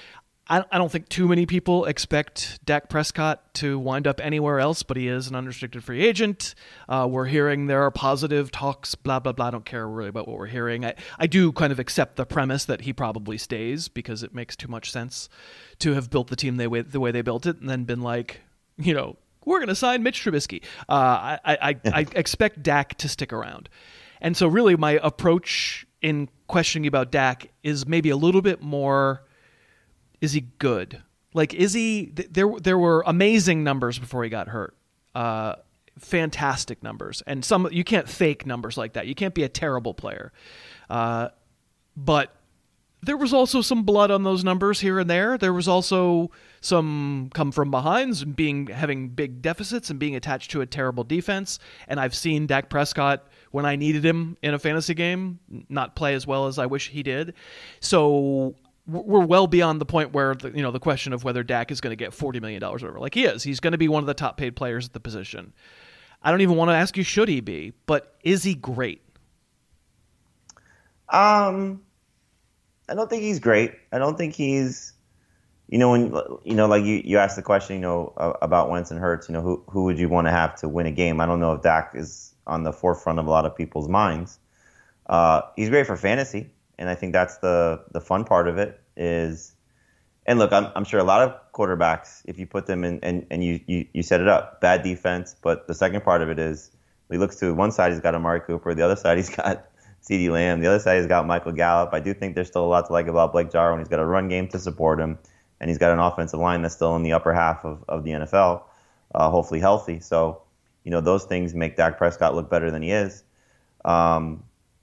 I, I don't think too many people expect Dak Prescott to wind up anywhere else, but he is an unrestricted free agent. Uh, we're hearing there are positive talks, blah, blah, blah. I don't care really about what we're hearing. I, I do kind of accept the premise that he probably stays because it makes too much sense to have built the team the way, the way they built it and then been like, you know, we're going to sign Mitch Trubisky. Uh, I, I, I expect Dak to stick around. And so really my approach in questioning about Dak is maybe a little bit more, is he good? Like, is he, th- there, there were amazing numbers before he got hurt. Uh, fantastic numbers. And some, you can't fake numbers like that. You can't be a terrible player. Uh, but there was also some blood on those numbers here and there. There was also some come from behinds and being, having big deficits and being attached to a terrible defense. And I've seen Dak Prescott, when I needed him in a fantasy game, not play as well as I wish he did. So we're well beyond the point where the, you know, the question of whether Dak is going to get forty million dollars or whatever. Like, he is. He's going to be one of the top paid players at the position. I don't even want to ask you, should he be, but is he great? Um, I don't think he's great. I don't think he's, you know, when, you know, like you, you asked the question, you know, about Wentz and Hurts, you know, who, who would you want to have to win a game? I don't know if Dak is on the forefront of a lot of people's minds. Uh, he's great for fantasy. And I think that's the the fun part of it is, and look, I'm I'm sure a lot of quarterbacks, if you put them in and, and you, you, you set it up, bad defense. But the second part of it is, he looks to one side, he's got Amari Cooper. The other side, he's got CeeDee Lamb. The other side, he's got Michael Gallup. I do think there's still a lot to like about Blake Jarwin. He's got a run game to support him. And he's got an offensive line that's still in the upper half of, of the N F L, uh, hopefully healthy. So, you know, those things make Dak Prescott look better than he is. Um,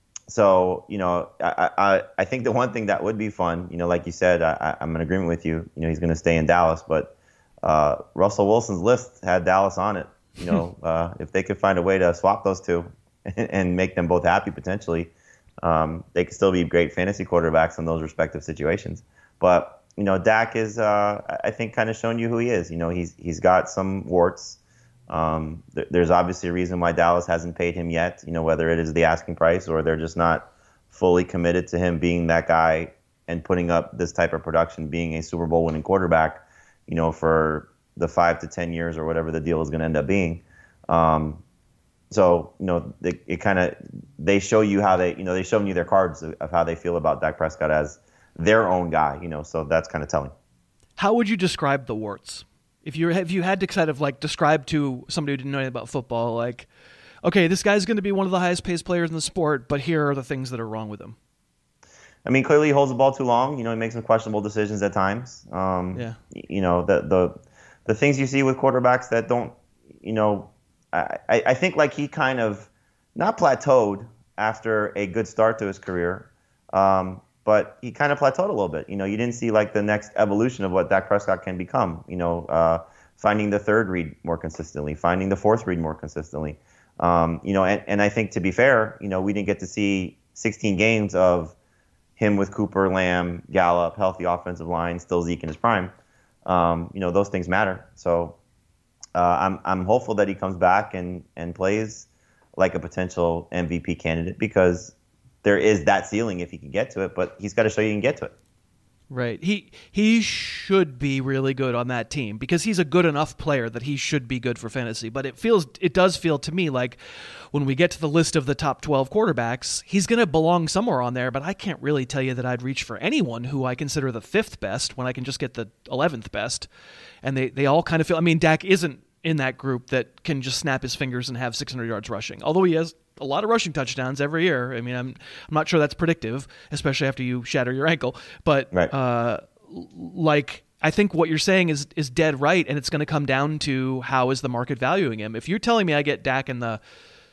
So, you know, I, I I think the one thing that would be fun, you know, like you said, I, I'm in agreement with you. You know, he's going to stay in Dallas, but uh, Russell Wilson's list had Dallas on it. You know, uh, if they could find a way to swap those two and, and make them both happy potentially, um, they could still be great fantasy quarterbacks in those respective situations. But, you know, Dak is, uh, I think, kind of shown you who he is. You know, he's he's got some warts. Um, th- there's obviously a reason why Dallas hasn't paid him yet, you know, whether it is the asking price or they're just not fully committed to him being that guy and putting up this type of production, being a Super Bowl winning quarterback, you know, for the five to ten years or whatever the deal is going to end up being. Um, so, you know, they, it kind of, they show you how they, you know, they show you their cards of, of how they feel about Dak Prescott as their own guy, you know, so that's kind of telling. How would you describe the warts? If you if you had to kind of like describe to somebody who didn't know anything about football, like, okay, this guy's going to be one of the highest paid players in the sport, but here are the things that are wrong with him. I mean, clearly he holds the ball too long. You know, he makes some questionable decisions at times. Um, yeah. You know, the the the things you see with quarterbacks that don't, you know, I, I think like he kind of not plateaued after a good start to his career. Um, But he kind of plateaued a little bit. You know, you didn't see like the next evolution of what Dak Prescott can become. You know, uh, finding the third read more consistently, finding the fourth read more consistently. Um, you know, and, and I think to be fair, you know, we didn't get to see sixteen games of him with Cooper, Lamb, Gallup, healthy offensive line, still Zeke in his prime. Um, you know, those things matter. So uh, I'm I'm hopeful that he comes back and and plays like a potential M V P candidate because there is that ceiling if he can get to it, but he's got to show you can get to it. Right. He he should be really good on that team because he's a good enough player that he should be good for fantasy. But it feels it does feel to me like when we get to the list of the top twelve quarterbacks, he's going to belong somewhere on there, but I can't really tell you that I'd reach for anyone who I consider the fifth best when I can just get the eleventh best. And they, they all kind of feel, I mean, Dak isn't in that group that can just snap his fingers and have six hundred yards rushing, although he has a lot of rushing touchdowns every year. I mean, I'm I'm not sure that's predictive, especially after you shatter your ankle. But right. uh, like, I think what you're saying is is dead right, and it's going to come down to how is the market valuing him. If you're telling me I get Dak in the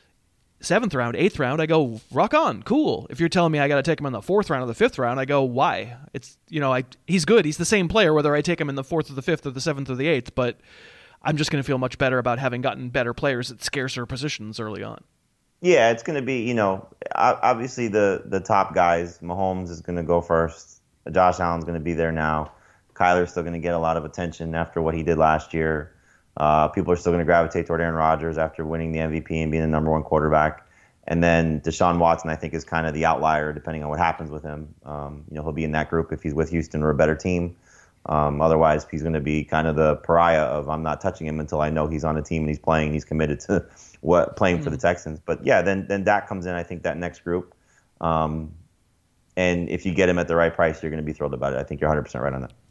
seventh round, eighth round, I go rock on, cool. If you're telling me I got to take him in the fourth round or the fifth round, I go why? It's you know I he's good. He's the same player whether I take him in the fourth or the fifth or the seventh or the eighth. But I'm just going to feel much better about having gotten better players at scarcer positions early on. Yeah, it's going to be, you know, obviously the, the top guys. Mahomes is going to go first. Josh Allen's going to be there now. Kyler's still going to get a lot of attention after what he did last year. Uh, people are still going to gravitate toward Aaron Rodgers after winning the M V P and being the number one quarterback. And then Deshaun Watson, I think, is kind of the outlier depending on what happens with him. Um, you know, he'll be in that group if he's with Houston or a better team. Um, otherwise, he's going to be kind of the pariah of I'm not touching him until I know he's on a team and he's playing and he's committed to what playing mm-hmm. for the Texans. But yeah, then then Dak comes in. I think that next group, um, and if you get him at the right price, you're going to be thrilled about it. I think you're one hundred percent right on that.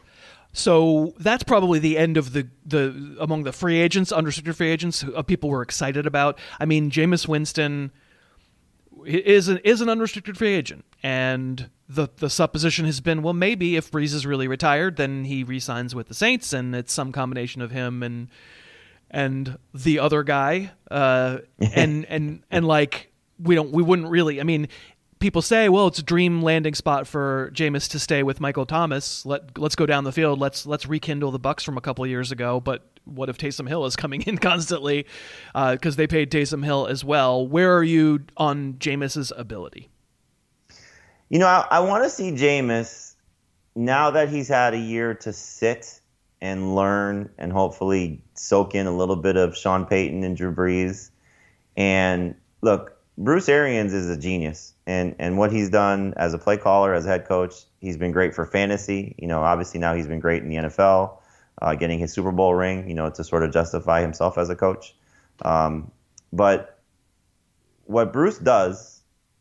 So that's probably the end of the the among the free agents, unrestricted free agents, who uh, people were excited about. I mean, Jameis Winston is an is an unrestricted free agent, and the the supposition has been, well, maybe if Breeze is really retired, then he re-signs with the Saints, and it's some combination of him and and the other guy, uh, and and and like we don't we wouldn't really. I mean, people say, well, it's a dream landing spot for Jameis to stay with Michael Thomas. Let let's go down the field. Let's let's rekindle the Bucks from a couple of years ago. But what if Taysom Hill is coming in constantly because uh, they paid Taysom Hill as well? Where are you on Jameis's ability? You know, I, I want to see Jameis now that he's had a year to sit and learn and hopefully soak in a little bit of Sean Payton and Drew Brees. And look, Bruce Arians is a genius. And and what he's done as a play caller, as a head coach, he's been great for fantasy. You know, obviously now he's been great in the N F L, uh, getting his Super Bowl ring, you know, to sort of justify himself as a coach. Um, but what Bruce does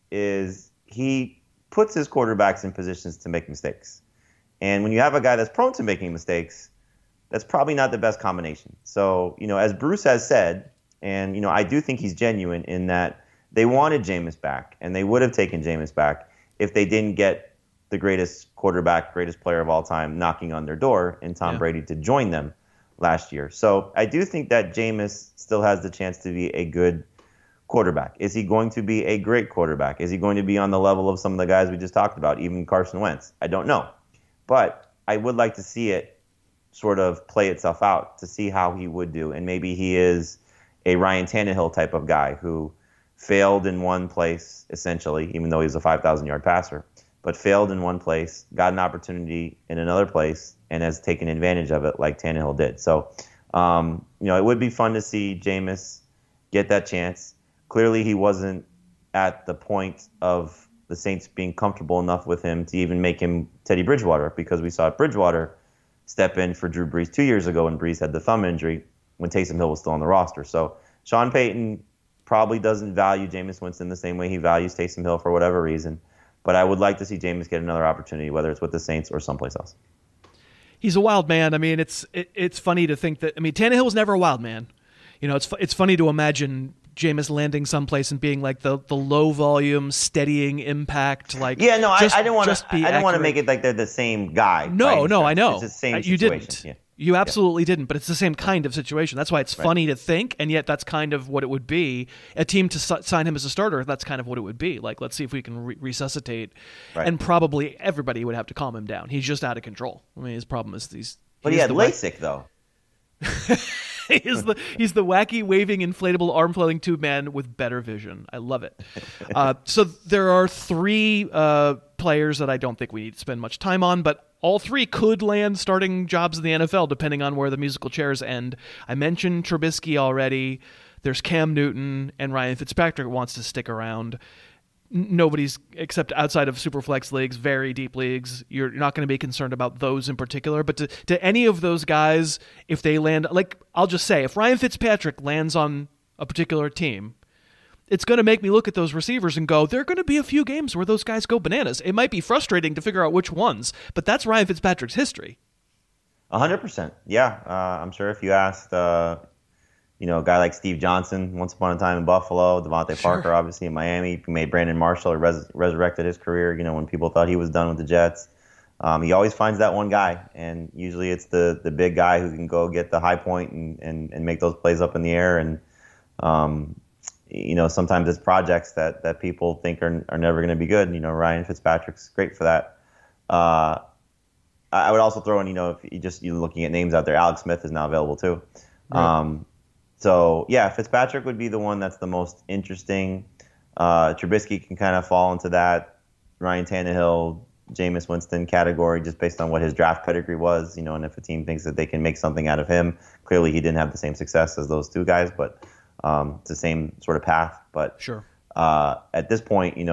is he puts his quarterbacks in positions to make mistakes. And when you have a guy that's prone to making mistakes, that's probably not the best combination. So, you know, as Bruce has said, and, you know, I do think he's genuine in that they wanted Jameis back, and they would have taken Jameis back if they didn't get the greatest quarterback, greatest player of all time knocking on their door in Tom yeah. Brady to join them last year. So I do think that Jameis still has the chance to be a good quarterback. Is he going to be a great quarterback? Is he going to be on the level of some of the guys we just talked about, even Carson Wentz? I don't know. But I would like to see it sort of play itself out to see how he would do. And maybe he is a Ryan Tannehill type of guy who failed in one place, essentially, even though he was a five thousand yard passer, but failed in one place, got an opportunity in another place, and has taken advantage of it like Tannehill did. So, um, you know, it would be fun to see Jameis get that chance. Clearly, he wasn't at the point of the Saints being comfortable enough with him to even make him Teddy Bridgewater, because we saw Bridgewater step in for Drew Brees two years ago when Brees had the thumb injury when Taysom Hill was still on the roster. So Sean Payton probably doesn't value Jameis Winston the same way he values Taysom Hill for whatever reason. But I would like to see Jameis get another opportunity, whether it's with the Saints or someplace else. He's a wild man. I mean, it's it, it's funny to think that, I mean, Tannehill was never a wild man. You know, it's it's funny to imagine Jameis landing someplace and being like the, the low volume, steadying impact. Like, yeah, no, just, I, I didn't want to. I didn't accurate. want to make it like they're the same guy. No, no, I know. It's the same you situation. didn't. Yeah. You absolutely yeah. didn't, but it's the same kind of situation. That's why it's right. funny to think, and yet that's kind of what it would be. A team to su- sign him as a starter, that's kind of what it would be. Like, let's see if we can re- resuscitate. Right. And probably everybody would have to calm him down. He's just out of control. I mean, his problem is these. But he had LASIK, though. he's the he's the wacky waving inflatable arm flailing tube man with better vision. I love it. Uh, so there are three uh, players that I don't think we need to spend much time on, but all three could land starting jobs in the N F L depending on where the musical chairs end. I mentioned Trubisky already. There's Cam Newton, and Ryan Fitzpatrick wants to stick around. Nobody's, except outside of Superflex leagues, very deep leagues, you're not going to be concerned about those in particular. But to, to any of those guys, if they land, like, I'll just say, if Ryan Fitzpatrick lands on a particular team, it's going to make me look at those receivers and go, there are going to be a few games where those guys go bananas. It might be frustrating to figure out which ones, but that's Ryan Fitzpatrick's history. A hundred percent. Yeah. Uh, I'm sure if you asked, uh, you know, a guy like Steve Johnson, once upon a time in Buffalo, Devontae Sure. Parker, obviously in Miami, he made Brandon Marshall, res- resurrected his career, you know, when people thought he was done with the Jets. Um, he always finds that one guy, and usually it's the the big guy who can go get the high point and, and, and make those plays up in the air. And, um, you know, sometimes it's projects that, that people think are are never going to be good. You know, Ryan Fitzpatrick's great for that. Uh, I would also throw in, you know, if you just you're looking at names out there, Alex Smith is now available too. Right. Um, so yeah, Fitzpatrick would be the one that's the most interesting. Uh, Trubisky can kind of fall into that Ryan Tannehill, Jameis Winston category just based on what his draft pedigree was, you know, and if a team thinks that they can make something out of him. Clearly he didn't have the same success as those two guys, but um, it's the same sort of path. But sure. uh, at this point, you know,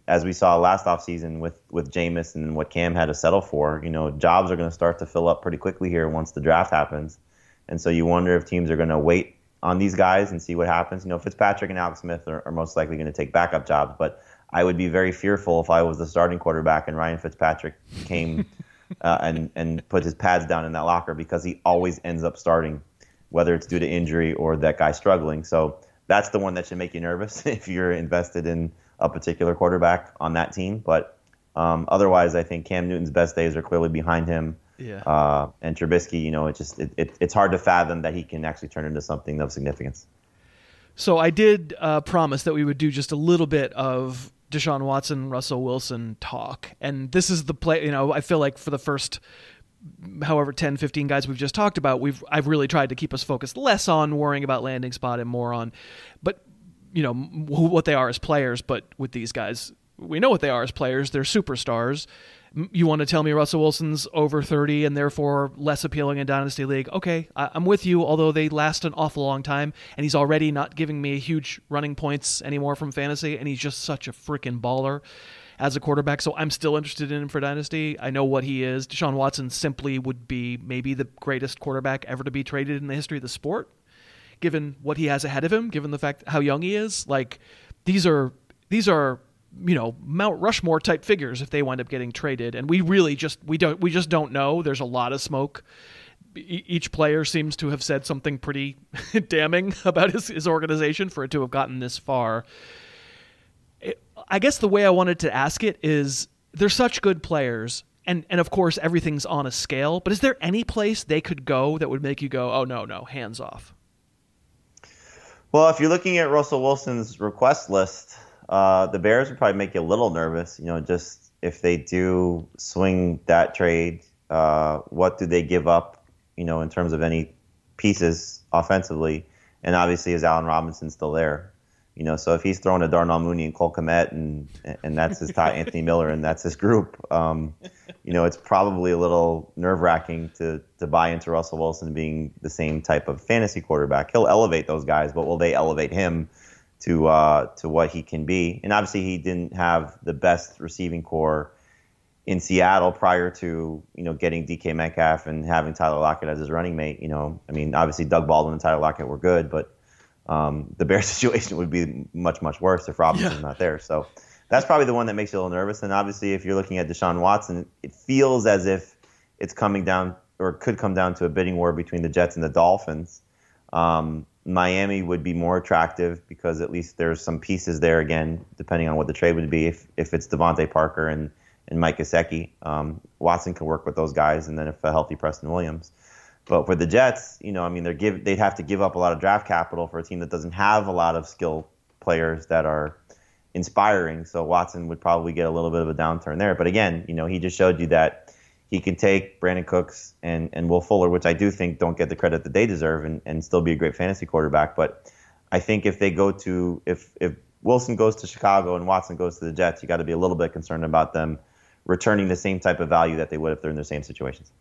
as we saw last offseason with, with Jameis and what Cam had to settle for, you know, jobs are going to start to fill up pretty quickly here once the draft happens. And so you wonder if teams are going to wait on these guys and see what happens. You know, Fitzpatrick and Alex Smith are, are most likely going to take backup jobs, but I would be very fearful if I was the starting quarterback and Ryan Fitzpatrick came uh, and, and put his pads down in that locker, because he always ends up starting, whether it's due to injury or that guy struggling. So that's the one that should make you nervous if you're invested in a particular quarterback on that team. But um, otherwise, I think Cam Newton's best days are clearly behind him. Yeah. Uh, and Trubisky, you know, it just it, it, it's hard to fathom that he can actually turn into something of significance. So I did uh, promise that we would do just a little bit of Deshaun Watson, Russell Wilson talk. And this is the play, you know, I feel like for the first however ten, fifteen guys we've just talked about, we've I've really tried to keep us focused less on worrying about landing spot and more on, but you know, what they are as players. But with these guys, we know what they are as players. They're superstars. You want to tell me Russell Wilson's over thirty and therefore less appealing in Dynasty League? Okay, I'm with you, although they last an awful long time, and he's already not giving me huge running points anymore from fantasy, and he's just such a freaking baller as a quarterback, so I'm still interested in him for Dynasty. I know what he is. Deshaun Watson simply would be maybe the greatest quarterback ever to be traded in the history of the sport, given what he has ahead of him, given the fact how young he is. Like, these are these are you know, Mount Rushmore type figures if they wind up getting traded, and we really just we don't we just don't know. There's a lot of smoke. E- each player seems to have said something pretty damning about his, his organization for it to have gotten this far. It, I guess the way I wanted to ask it is, they're such good players, and and of course everything's on a scale, but is there any place they could go that would make you go, oh no no hands off? Well, if you're looking at Russell Wilson's request list, Uh, the Bears would probably make you a little nervous, you know, just if they do swing that trade, uh, what do they give up, you know, in terms of any pieces offensively? And obviously, is Allen Robinson still there? You know, so if he's throwing a Darnell Mooney and Cole Kmet and and that's his Ty Anthony Miller and that's his group, um, you know, it's probably a little nerve-wracking to to buy into Russell Wilson being the same type of fantasy quarterback. He'll elevate those guys, but will they elevate him to uh, to what he can be? And obviously he didn't have the best receiving core in Seattle prior to, you know, getting D K Metcalf and having Tyler Lockett as his running mate. You know, I mean, obviously Doug Baldwin and Tyler Lockett were good, but um, the Bears situation would be much, much worse if Robinson's yeah. not there. So that's probably the one that makes you a little nervous. And obviously if you're looking at Deshaun Watson, it feels as if it's coming down, or could come down to a bidding war between the Jets and the Dolphins. Um, Miami would be more attractive because at least there's some pieces there, again, depending on what the trade would be. If if it's Devontae Parker and, and Mike Gesicki, um, Watson can work with those guys, and then if a healthy Preston Williams. But for the Jets, you know, I mean, they're give they'd have to give up a lot of draft capital for a team that doesn't have a lot of skill players that are inspiring. So Watson would probably get a little bit of a downturn there. But again, you know, he just showed you that he can take Brandon Cooks and, and Will Fuller, which I do think don't get the credit that they deserve, and, and still be a great fantasy quarterback. But I think if they go to if if Wilson goes to Chicago and Watson goes to the Jets, you got to be a little bit concerned about them returning the same type of value that they would if they're in the same situations.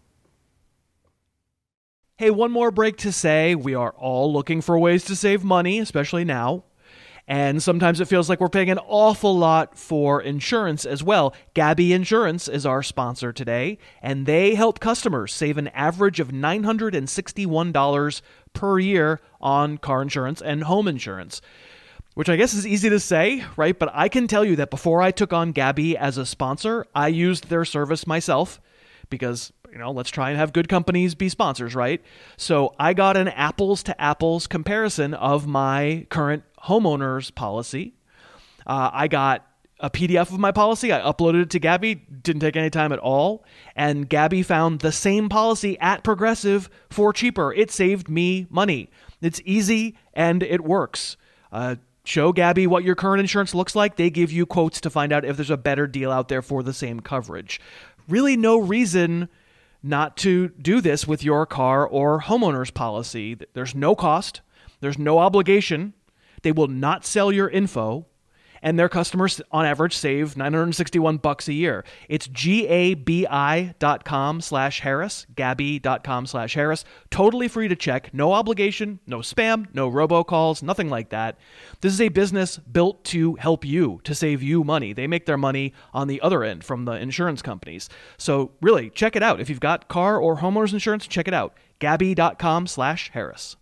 Hey, one more break to say we are all looking for ways to save money, especially now. And sometimes it feels like we're paying an awful lot for insurance as well. Gabby Insurance is our sponsor today, and they help customers save an average of nine hundred sixty-one dollars per year on car insurance and home insurance, which I guess is easy to say, right? But I can tell you that before I took on Gabby as a sponsor, I used their service myself because, you know, let's try and have good companies be sponsors, right? So I got an apples to apples comparison of my current homeowner's policy. Uh, I got a P D F of my policy. I uploaded it to Gabby. Didn't take any time at all. And Gabby found the same policy at Progressive for cheaper. It saved me money. It's easy and it works. Uh, show Gabby what your current insurance looks like. They give you quotes to find out if there's a better deal out there for the same coverage. Really no reason not to do this with your car or homeowner's policy. There's no cost. There's no obligation. They will not sell your info, and their customers on average save nine hundred sixty-one bucks a year. It's G-A-B-I dot com slash Harris, Gabi dot com slash Harris. Totally free to check. No obligation, no spam, no robocalls, nothing like that. This is a business built to help you, to save you money. They make their money on the other end from the insurance companies. So really, check it out. If you've got car or homeowners insurance, check it out. Gabi dot com slash Harris.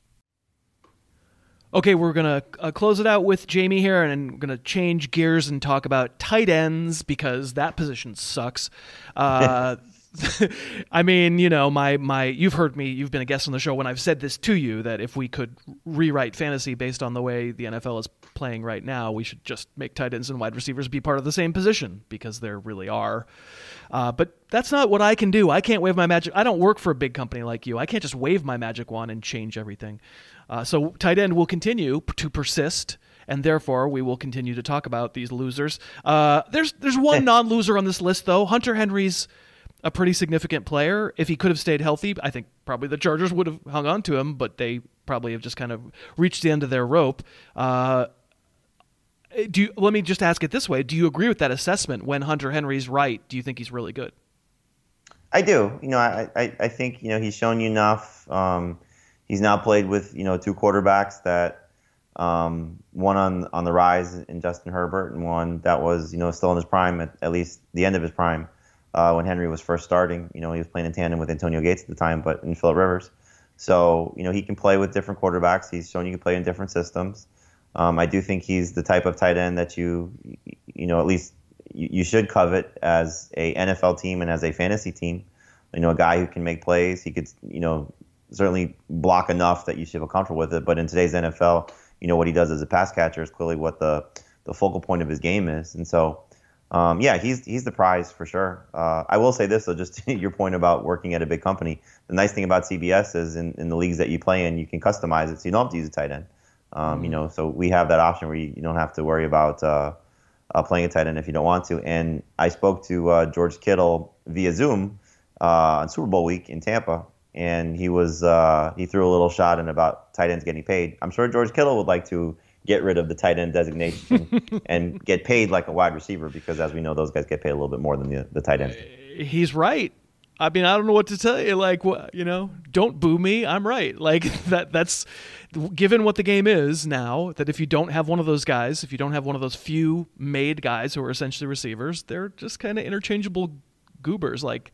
Okay, we're going to uh, close it out with Jamey here, and we're going to change gears and talk about tight ends because that position sucks. Uh, I mean, you know, my, my, you've heard me, you've been a guest on the show when I've said this to you, that if we could rewrite fantasy based on the way the N F L is playing right now, we should just make tight ends and wide receivers be part of the same position because there really are. Uh, but that's not what I can do. I can't wave my magic. I don't work for a big company like you. I can't just wave my magic wand and change everything. Uh, so tight end will continue to persist, and therefore we will continue to talk about these losers. Uh, there's there's one non-loser on this list, though. Hunter Henry's a pretty significant player. If he could have stayed healthy, I think probably the Chargers would have hung on to him, but they probably have just kind of reached the end of their rope. Uh, do you, let me just ask it this way. Do you agree with that assessment? When Hunter Henry's right, do you think he's really good? I do. You know, I, I, I think, you know, he's shown you enough. Um, he's now played with, you know, two quarterbacks that um, one on, on the rise in Justin Herbert and one that was, you know, still in his prime, at, at least the end of his prime. Uh, when Henry was first starting, you know, he was playing in tandem with Antonio Gates at the time, but in Phillip Rivers. So, you know, he can play with different quarterbacks. He's shown you can play in different systems. Um, I do think he's the type of tight end that you, you know, at least you, you should covet as a N F L team and as a fantasy team. You know, a guy who can make plays. He could, you know, certainly block enough that you should feel comfortable with it. But in today's N F L, you know, what he does as a pass catcher is clearly what the, the focal point of his game is. And so, Um, yeah, he's he's the prize for sure. Uh, I will say this, though, just to your point about working at a big company. The nice thing about C B S is in, in the leagues that you play in, you can customize it, so you don't have to use a tight end. Um, mm-hmm. You know, so we have that option where you, you don't have to worry about uh, uh, playing a tight end if you don't want to. And I spoke to uh, George Kittle via Zoom uh, on Super Bowl week in Tampa, and he was uh, he threw a little shot in about tight ends getting paid. I'm sure George Kittle would like to get rid of the tight end designation and get paid like a wide receiver because, as we know, those guys get paid a little bit more than the, the tight ends. He's right. I mean, I don't know what to tell you. Like, what, you know, don't boo me. I'm right. Like that. That's given what the game is now. That if you don't have one of those guys, if you don't have one of those few made guys who are essentially receivers, they're just kind of interchangeable goobers. Like,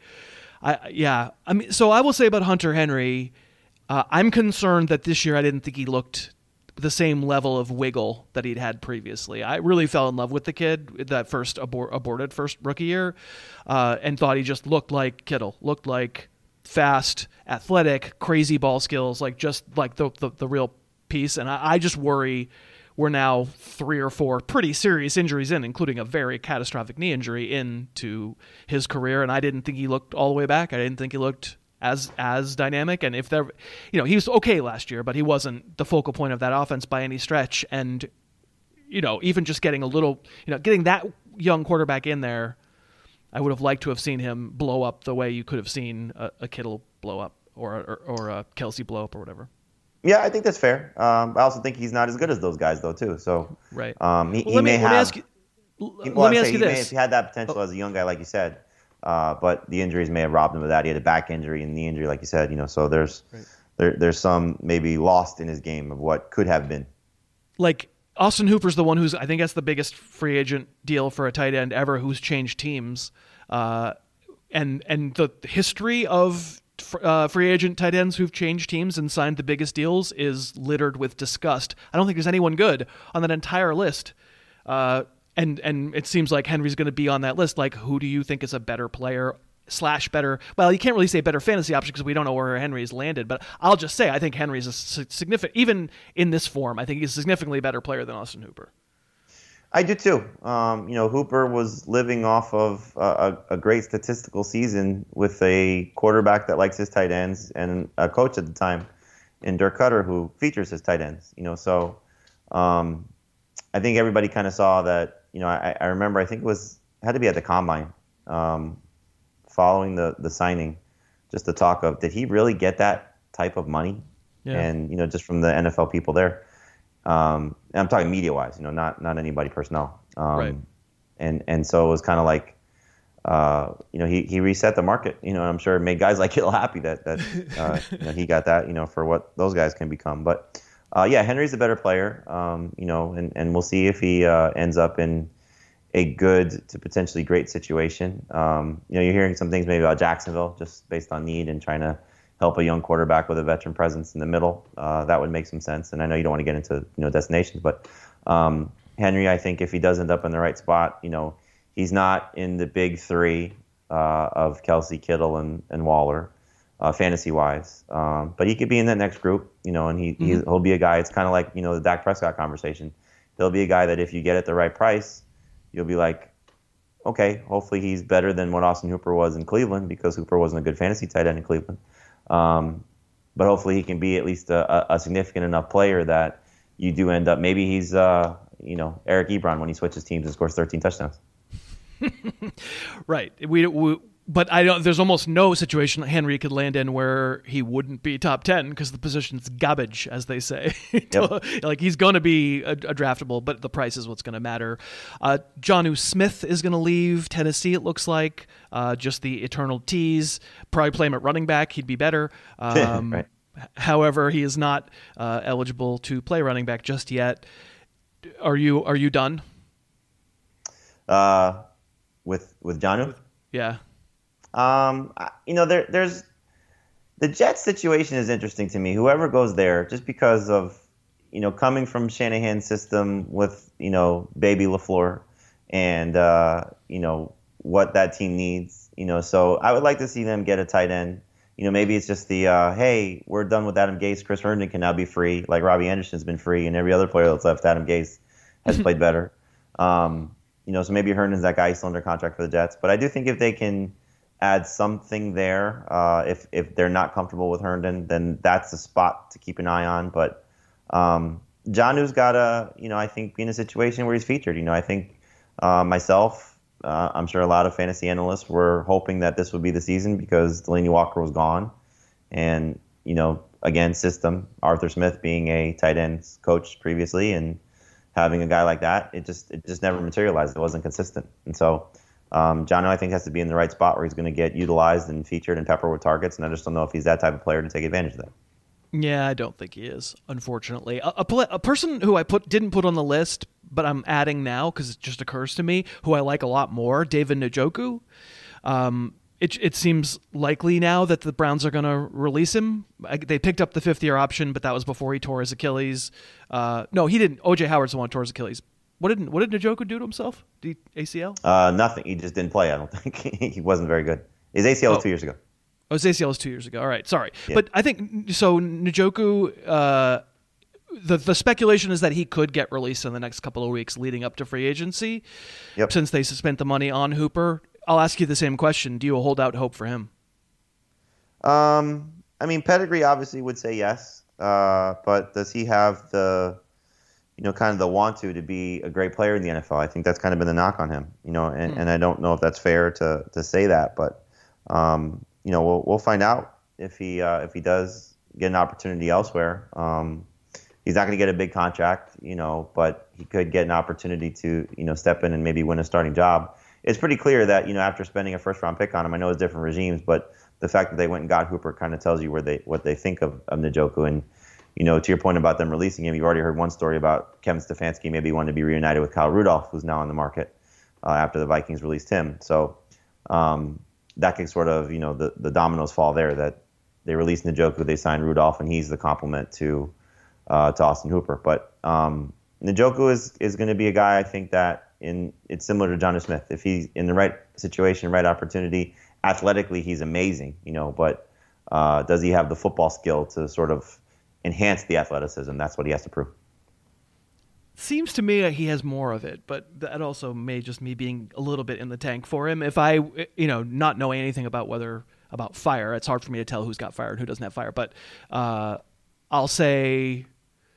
I yeah. I mean, so I will say about Hunter Henry, uh, I'm concerned that this year I didn't think he looked the same level of wiggle that he'd had previously. I really fell in love with the kid that first abor- aborted first rookie year uh, and thought he just looked like Kittle, looked like fast, athletic, crazy ball skills, like just like the the, the real piece. And I, I just worry we're now three or four pretty serious injuries in, including a very catastrophic knee injury into his career. And I didn't think he looked all the way back. I didn't think he looked as as dynamic, and if there, you know, he was okay last year, but he wasn't the focal point of that offense by any stretch. And you know, even just getting a little, you know, getting that young quarterback in there, I would have liked to have seen him blow up the way you could have seen a, a Kittle blow up or or, or a Kelsey blow up or whatever. Yeah, I think that's fair. Um, I also think he's not as good as those guys though, too. So right, um, he, well, he me, may let have. Me ask you, he, let well, me ask say you he this: may have had that potential oh. as a young guy, like you said. Uh, but the injuries may have robbed him of that. He had a back injury and knee injury, like you said. You know, so there's right. there there's some maybe lost in his game of what could have been. Like Austin Hooper's the one who's, I think that's the biggest free agent deal for a tight end ever, who's changed teams. Uh, and and the history of uh, free agent tight ends who've changed teams and signed the biggest deals is littered with disgust. I don't think there's anyone good on that entire list. Uh, And and it seems like Henry's going to be on that list. Like, who do you think is a better player slash better? Well, you can't really say better fantasy option because we don't know where Henry's landed. But I'll just say I think Henry's a significant, even in this form, I think he's a significantly better player than Austin Hooper. I do too. Um, you know, Hooper was living off of a, a great statistical season with a quarterback that likes his tight ends and a coach at the time in Dirk Cutter who features his tight ends. You know, so um, I think everybody kind of saw that. You know, I, I remember, I think it was, had to be at the Combine, um, following the, the signing, just the talk of, did he really get that type of money? Yeah. And, you know, just from the N F L people there. Um, and I'm talking media wise, you know, not not anybody personnel. Um, right. And and so it was kind of like, uh, you know, he, he reset the market. You know, and I'm sure it made guys like Kittle happy that that uh, you know, he got that. You know, for what those guys can become. But uh, yeah, Henry's a better player. Um, you know, and, and we'll see if he uh, ends up in a good to potentially great situation. Um, you know, you're hearing some things maybe about Jacksonville just based on need and trying to help a young quarterback with a veteran presence in the middle. Uh, that would make some sense. And I know you don't want to get into you know destinations, but. Um, Henry, I think if he does end up in the right spot, you know, he's not in the big three uh, of Kelsey, Kittle, and, and Waller, uh, fantasy-wise. Um, but he could be in that next group, you know, and he, mm-hmm. he'll be a guy, it's kind of like, you know, the Dak Prescott conversation. He'll be a guy that if you get at the right price, you'll be like, okay, hopefully he's better than what Austin Hooper was in Cleveland because Hooper wasn't a good fantasy tight end in Cleveland. Um, but hopefully he can be at least a, a significant enough player that you do end up, maybe he's, uh, you know, Eric Ebron when he switches teams and scores thirteen touchdowns. Right. We, we, but I don't. There's almost no situation that Henry could land in where he wouldn't be top ten because the position's garbage, as they say. Yep. Like he's going to be a, a draftable, but the price is what's going to matter. Uh, Jonnu Smith is going to leave Tennessee. It looks like uh, just the eternal tease. Probably play him at running back. He'd be better. Um, right. However, he is not uh, eligible to play running back just yet. Are you are you done? Uh, with with Jonnu? Yeah. Um, you know, there there's the Jets situation is interesting to me. Whoever goes there, just because of you know coming from Shanahan's system with you know baby LaFleur, and uh, you know what that team needs. You know, so I would like to see them get a tight end. You know, maybe it's just the, uh, hey, we're done with Adam Gase. Chris Herndon can now be free. Like Robbie Anderson's been free, and every other player that's left, Adam Gase, has played better. Um, you know, so maybe Herndon's that guy. He's still under contract for the Jets. But I do think if they can add something there, uh, if if they're not comfortable with Herndon, then that's a spot to keep an eye on. But um, Jonnu's got to, you know, I think be in a situation where he's featured. You know, I think uh, myself, Uh, I'm sure a lot of fantasy analysts were hoping that this would be the season because Delaney Walker was gone. And, you know, again, system, Arthur Smith being a tight ends coach previously and having a guy like that, it just it just never materialized. It wasn't consistent. And so um, Jonnu, I think, has to be in the right spot where he's going to get utilized and featured and peppered with targets. And I just don't know if he's that type of player to take advantage of that. Yeah, I don't think he is, unfortunately. A, a, a person who I put didn't put on the list, but I'm adding now because it just occurs to me, who I like a lot more, David Njoku. Um, it, it seems likely now that the Browns are going to release him. I, they picked up the fifth-year option, but that was before he tore his Achilles. Uh, no, he didn't. O J Howard's the one who tore his Achilles. What did what did Njoku do to himself? Did he, A C L? Uh, nothing. He just didn't play, I don't think. He wasn't very good. His A C L was oh. two years ago. Oh, his A C L was two years ago. All right, sorry. Yeah. But I think, so Njoku, uh, the the speculation is that he could get released in the next couple of weeks leading up to free agency, yep. since they spent the money on Hooper. I'll ask you the same question. Do you hold out hope for him? Um, I mean, pedigree obviously would say yes, uh, but does he have the, you know, kind of the want to to be a great player in the N F L? I think that's kind of been the knock on him, you know, and, hmm. and I don't know if that's fair to to say that, but um, you know, we'll we'll find out if he uh, if he does get an opportunity elsewhere. Um, he's not going to get a big contract, you know, but he could get an opportunity to, you know, step in and maybe win a starting job. It's pretty clear that, you know, after spending a first round pick on him, I know it's different regimes, but the fact that they went and got Hooper kind of tells you where they what they think of, of Njoku. And, you know, to your point about them releasing him, you've already heard one story about Kevin Stefanski maybe wanting to be reunited with Kyle Rudolph, who's now on the market uh, after the Vikings released him. So um, that could sort of, you know, the, the dominoes fall there, that they released Njoku, they signed Rudolph, and he's the complement to uh, to Austin Hooper. But um, Njoku is, is going to be a guy, I think, that in it's similar to Jonnu Smith. If he's in the right situation, right opportunity, athletically he's amazing, you know, but uh, does he have the football skill to sort of enhance the athleticism? That's what he has to prove. Seems to me that he has more of it, but that also may just me being a little bit in the tank for him. If I, you know, not knowing anything about whether about fire, it's hard for me to tell who's got fire and who doesn't have fire. But uh, I'll say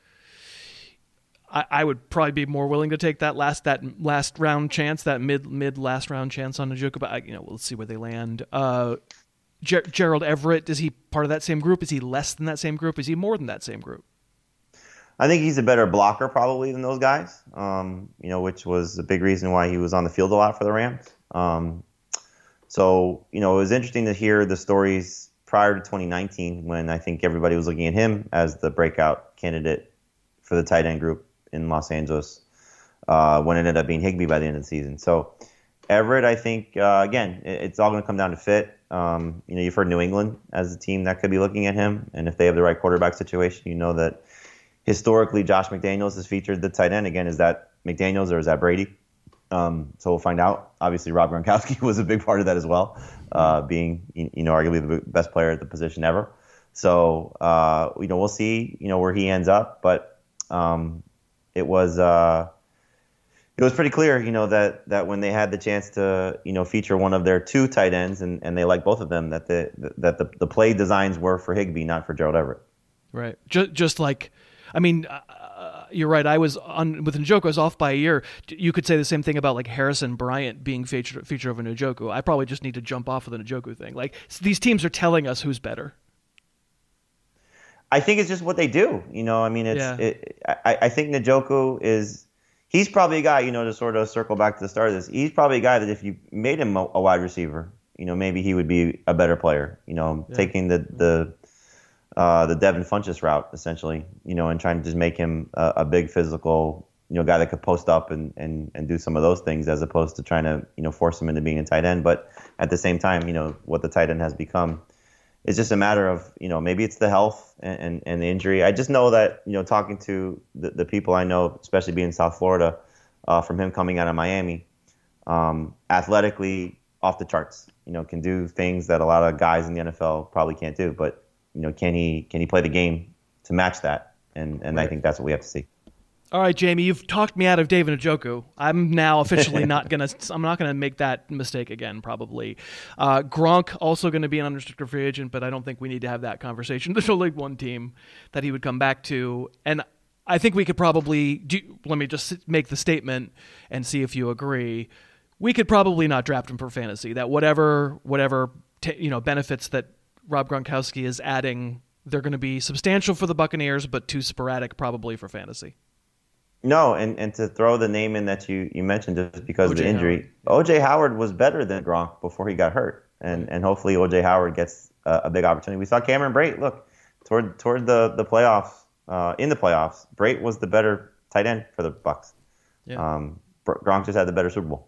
I, I would probably be more willing to take that last that last round chance, that mid mid last round chance on Njoku. But I, you know, we'll see where they land. Uh, Ger- Gerald Everett, is he part of that same group? Is he less than that same group? Is he more than that same group? I think he's a better blocker probably than those guys, um, you know, which was a big reason why he was on the field a lot for the Rams. Um, so, you know, it was interesting to hear the stories prior to twenty nineteen when I think everybody was looking at him as the breakout candidate for the tight end group in Los Angeles uh, when it ended up being Higbee by the end of the season. So Everett, I think, uh, again, it, it's all going to come down to fit. Um, you know, you've heard New England as a team that could be looking at him. And if they have the right quarterback situation, you know that historically, Josh McDaniels has featured the tight end. Again, is that McDaniels or is that Brady? Um, so we'll find out. Obviously, Rob Gronkowski was a big part of that as well, uh, being you know arguably the best player at the position ever. So uh, you know we'll see you know where he ends up, but um, it was uh, it was pretty clear you know that that when they had the chance to you know feature one of their two tight ends and, and they like both of them that the that the, the play designs were for Higbee, not for Gerald Everett. Right. Just just like. I mean, uh, you're right. I was on with Njoku. I was off by a year. You could say the same thing about like Harrison Bryant being featured featured over Njoku. I probably just need to jump off of the Njoku thing. Like these teams are telling us who's better. I think it's just what they do. You know, I mean, it's. Yeah. It, I, I think Njoku is. He's probably a guy. You know, to sort of circle back to the start of this. He's probably a guy that if you made him a, a wide receiver, you know, maybe he would be a better player. You know, yeah. taking the the. Uh, the Devin Funchess route, essentially, you know, and trying to just make him a, a big physical, you know, guy that could post up and, and, and do some of those things as opposed to trying to, you know, force him into being a tight end. But at the same time, you know, what the tight end has become is just a matter of, you know, maybe it's the health and, and, and the injury. I just know that, you know, talking to the, the people I know, especially being in South Florida, uh, from him coming out of Miami, um, athletically off the charts, you know, can do things that a lot of guys in the N F L probably can't do. But you know, can he can he play the game to match that? And and right. I think that's what we have to see. All right, Jamey, you've talked me out of David Njoku. I'm now officially not gonna. I'm not gonna make that mistake again. Probably. Uh, Gronk also going to be an unrestricted free agent, but I don't think we need to have that conversation. There's only one team that he would come back to, and I think we could probably. Do, let me just make the statement and see if you agree. We could probably not draft him for fantasy. That whatever whatever t- you know benefits that Rob Gronkowski is adding, they're going to be substantial for the Buccaneers, but too sporadic probably for fantasy. No, and, and to throw the name in that you, you mentioned just because O J of the injury, Howard. O J Howard was better than Gronk before he got hurt, and and hopefully O J Howard gets a, a big opportunity. We saw Cameron Brate, look, toward toward the, the playoffs, uh, in the playoffs, Brate was the better tight end for the Bucs. Yeah. Um, Gronk just had the better Super Bowl.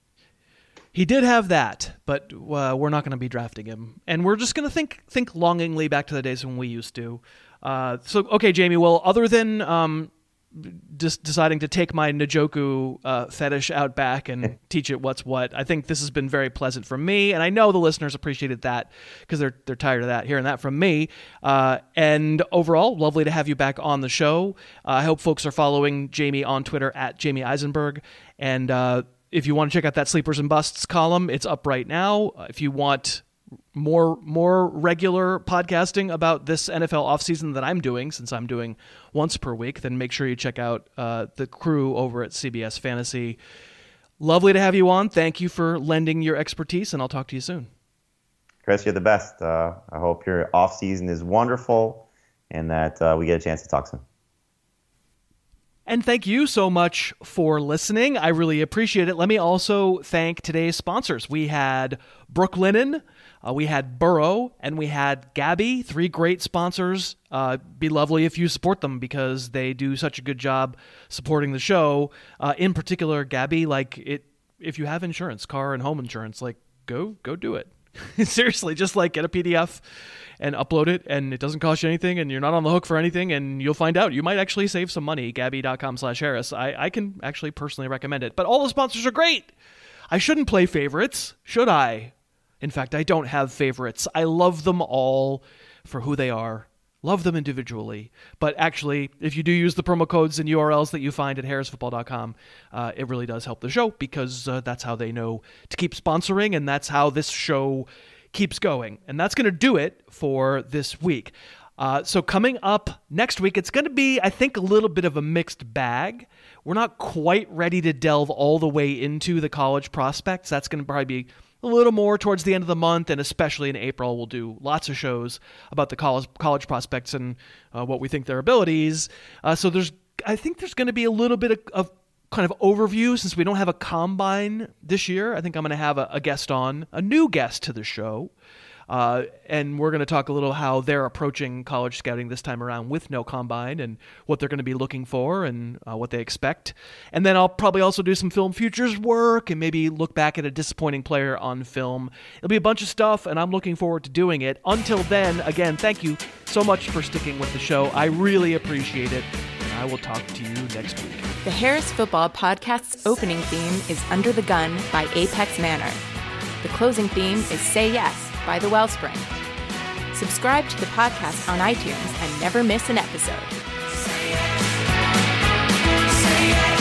He did have that, but uh, we're not going to be drafting him, and we're just going to think think longingly back to the days when we used to. Uh, so, okay, Jamey. Well, other than um, just deciding to take my Njoku uh, fetish out back and teach it what's what, I think this has been very pleasant for me, and I know the listeners appreciated that because they're they're tired of that, hearing that from me. Uh, and overall, lovely to have you back on the show. Uh, I hope folks are following Jamey on Twitter at Jamey Eisenberg, and. Uh, If you want to check out that Sleepers and Busts column, it's up right now. Uh, if you want more more regular podcasting about this N F L offseason that I'm doing, since I'm doing once per week, then make sure you check out uh, the crew over at C B S Fantasy. Lovely to have you on. Thank you for lending your expertise, and I'll talk to you soon. Chris, you're the best. Uh, I hope your offseason is wonderful and that uh, we get a chance to talk soon. And thank you so much for listening. I really appreciate it. Let me also thank today's sponsors. We had Brooklinen, uh, we had Burrow, and we had Gabby, three great sponsors. Uh, be lovely if you support them because they do such a good job supporting the show. Uh, in particular, Gabby, like it, if you have insurance, car and home insurance, like go go do it. Seriously, just like get a P D F and upload it, and it doesn't cost you anything, and you're not on the hook for anything, and you'll find out. You might actually save some money. Gabby.com slash Harris. I, I can actually personally recommend it. But all the sponsors are great. I shouldn't play favorites, should I? In fact, I don't have favorites. I love them all for who they are. Love them individually. But actually, if you do use the promo codes and U R Ls that you find at harris football dot com, uh, it really does help the show because uh, that's how they know to keep sponsoring, and that's how this show keeps going. And that's going to do it for this week. Uh, so coming up next week, it's going to be, I think, a little bit of a mixed bag. We're not quite ready to delve all the way into the college prospects. That's going to probably be a a little more towards the end of the month, and especially in April, we'll do lots of shows about the college college prospects and uh, what we think their abilities. Uh, so there's, I think there's going to be a little bit of, of kind of overview since we don't have a combine this year. I think I'm going to have a, a guest on, a new guest to the show. Uh, and we're going to talk a little how they're approaching college scouting this time around with no combine and what they're going to be looking for and uh, what they expect. And then I'll probably also do some film futures work and maybe look back at a disappointing player on film. It'll be a bunch of stuff, and I'm looking forward to doing it. Until then, again, thank you so much for sticking with the show. I really appreciate it, and I will talk to you next week. The Harris Football Podcast's opening theme is Under the Gun by Apex Manor. The closing theme is Say Yes by The Wellspring. Subscribe to the podcast on iTunes and never miss an episode. Say yes. Say yes.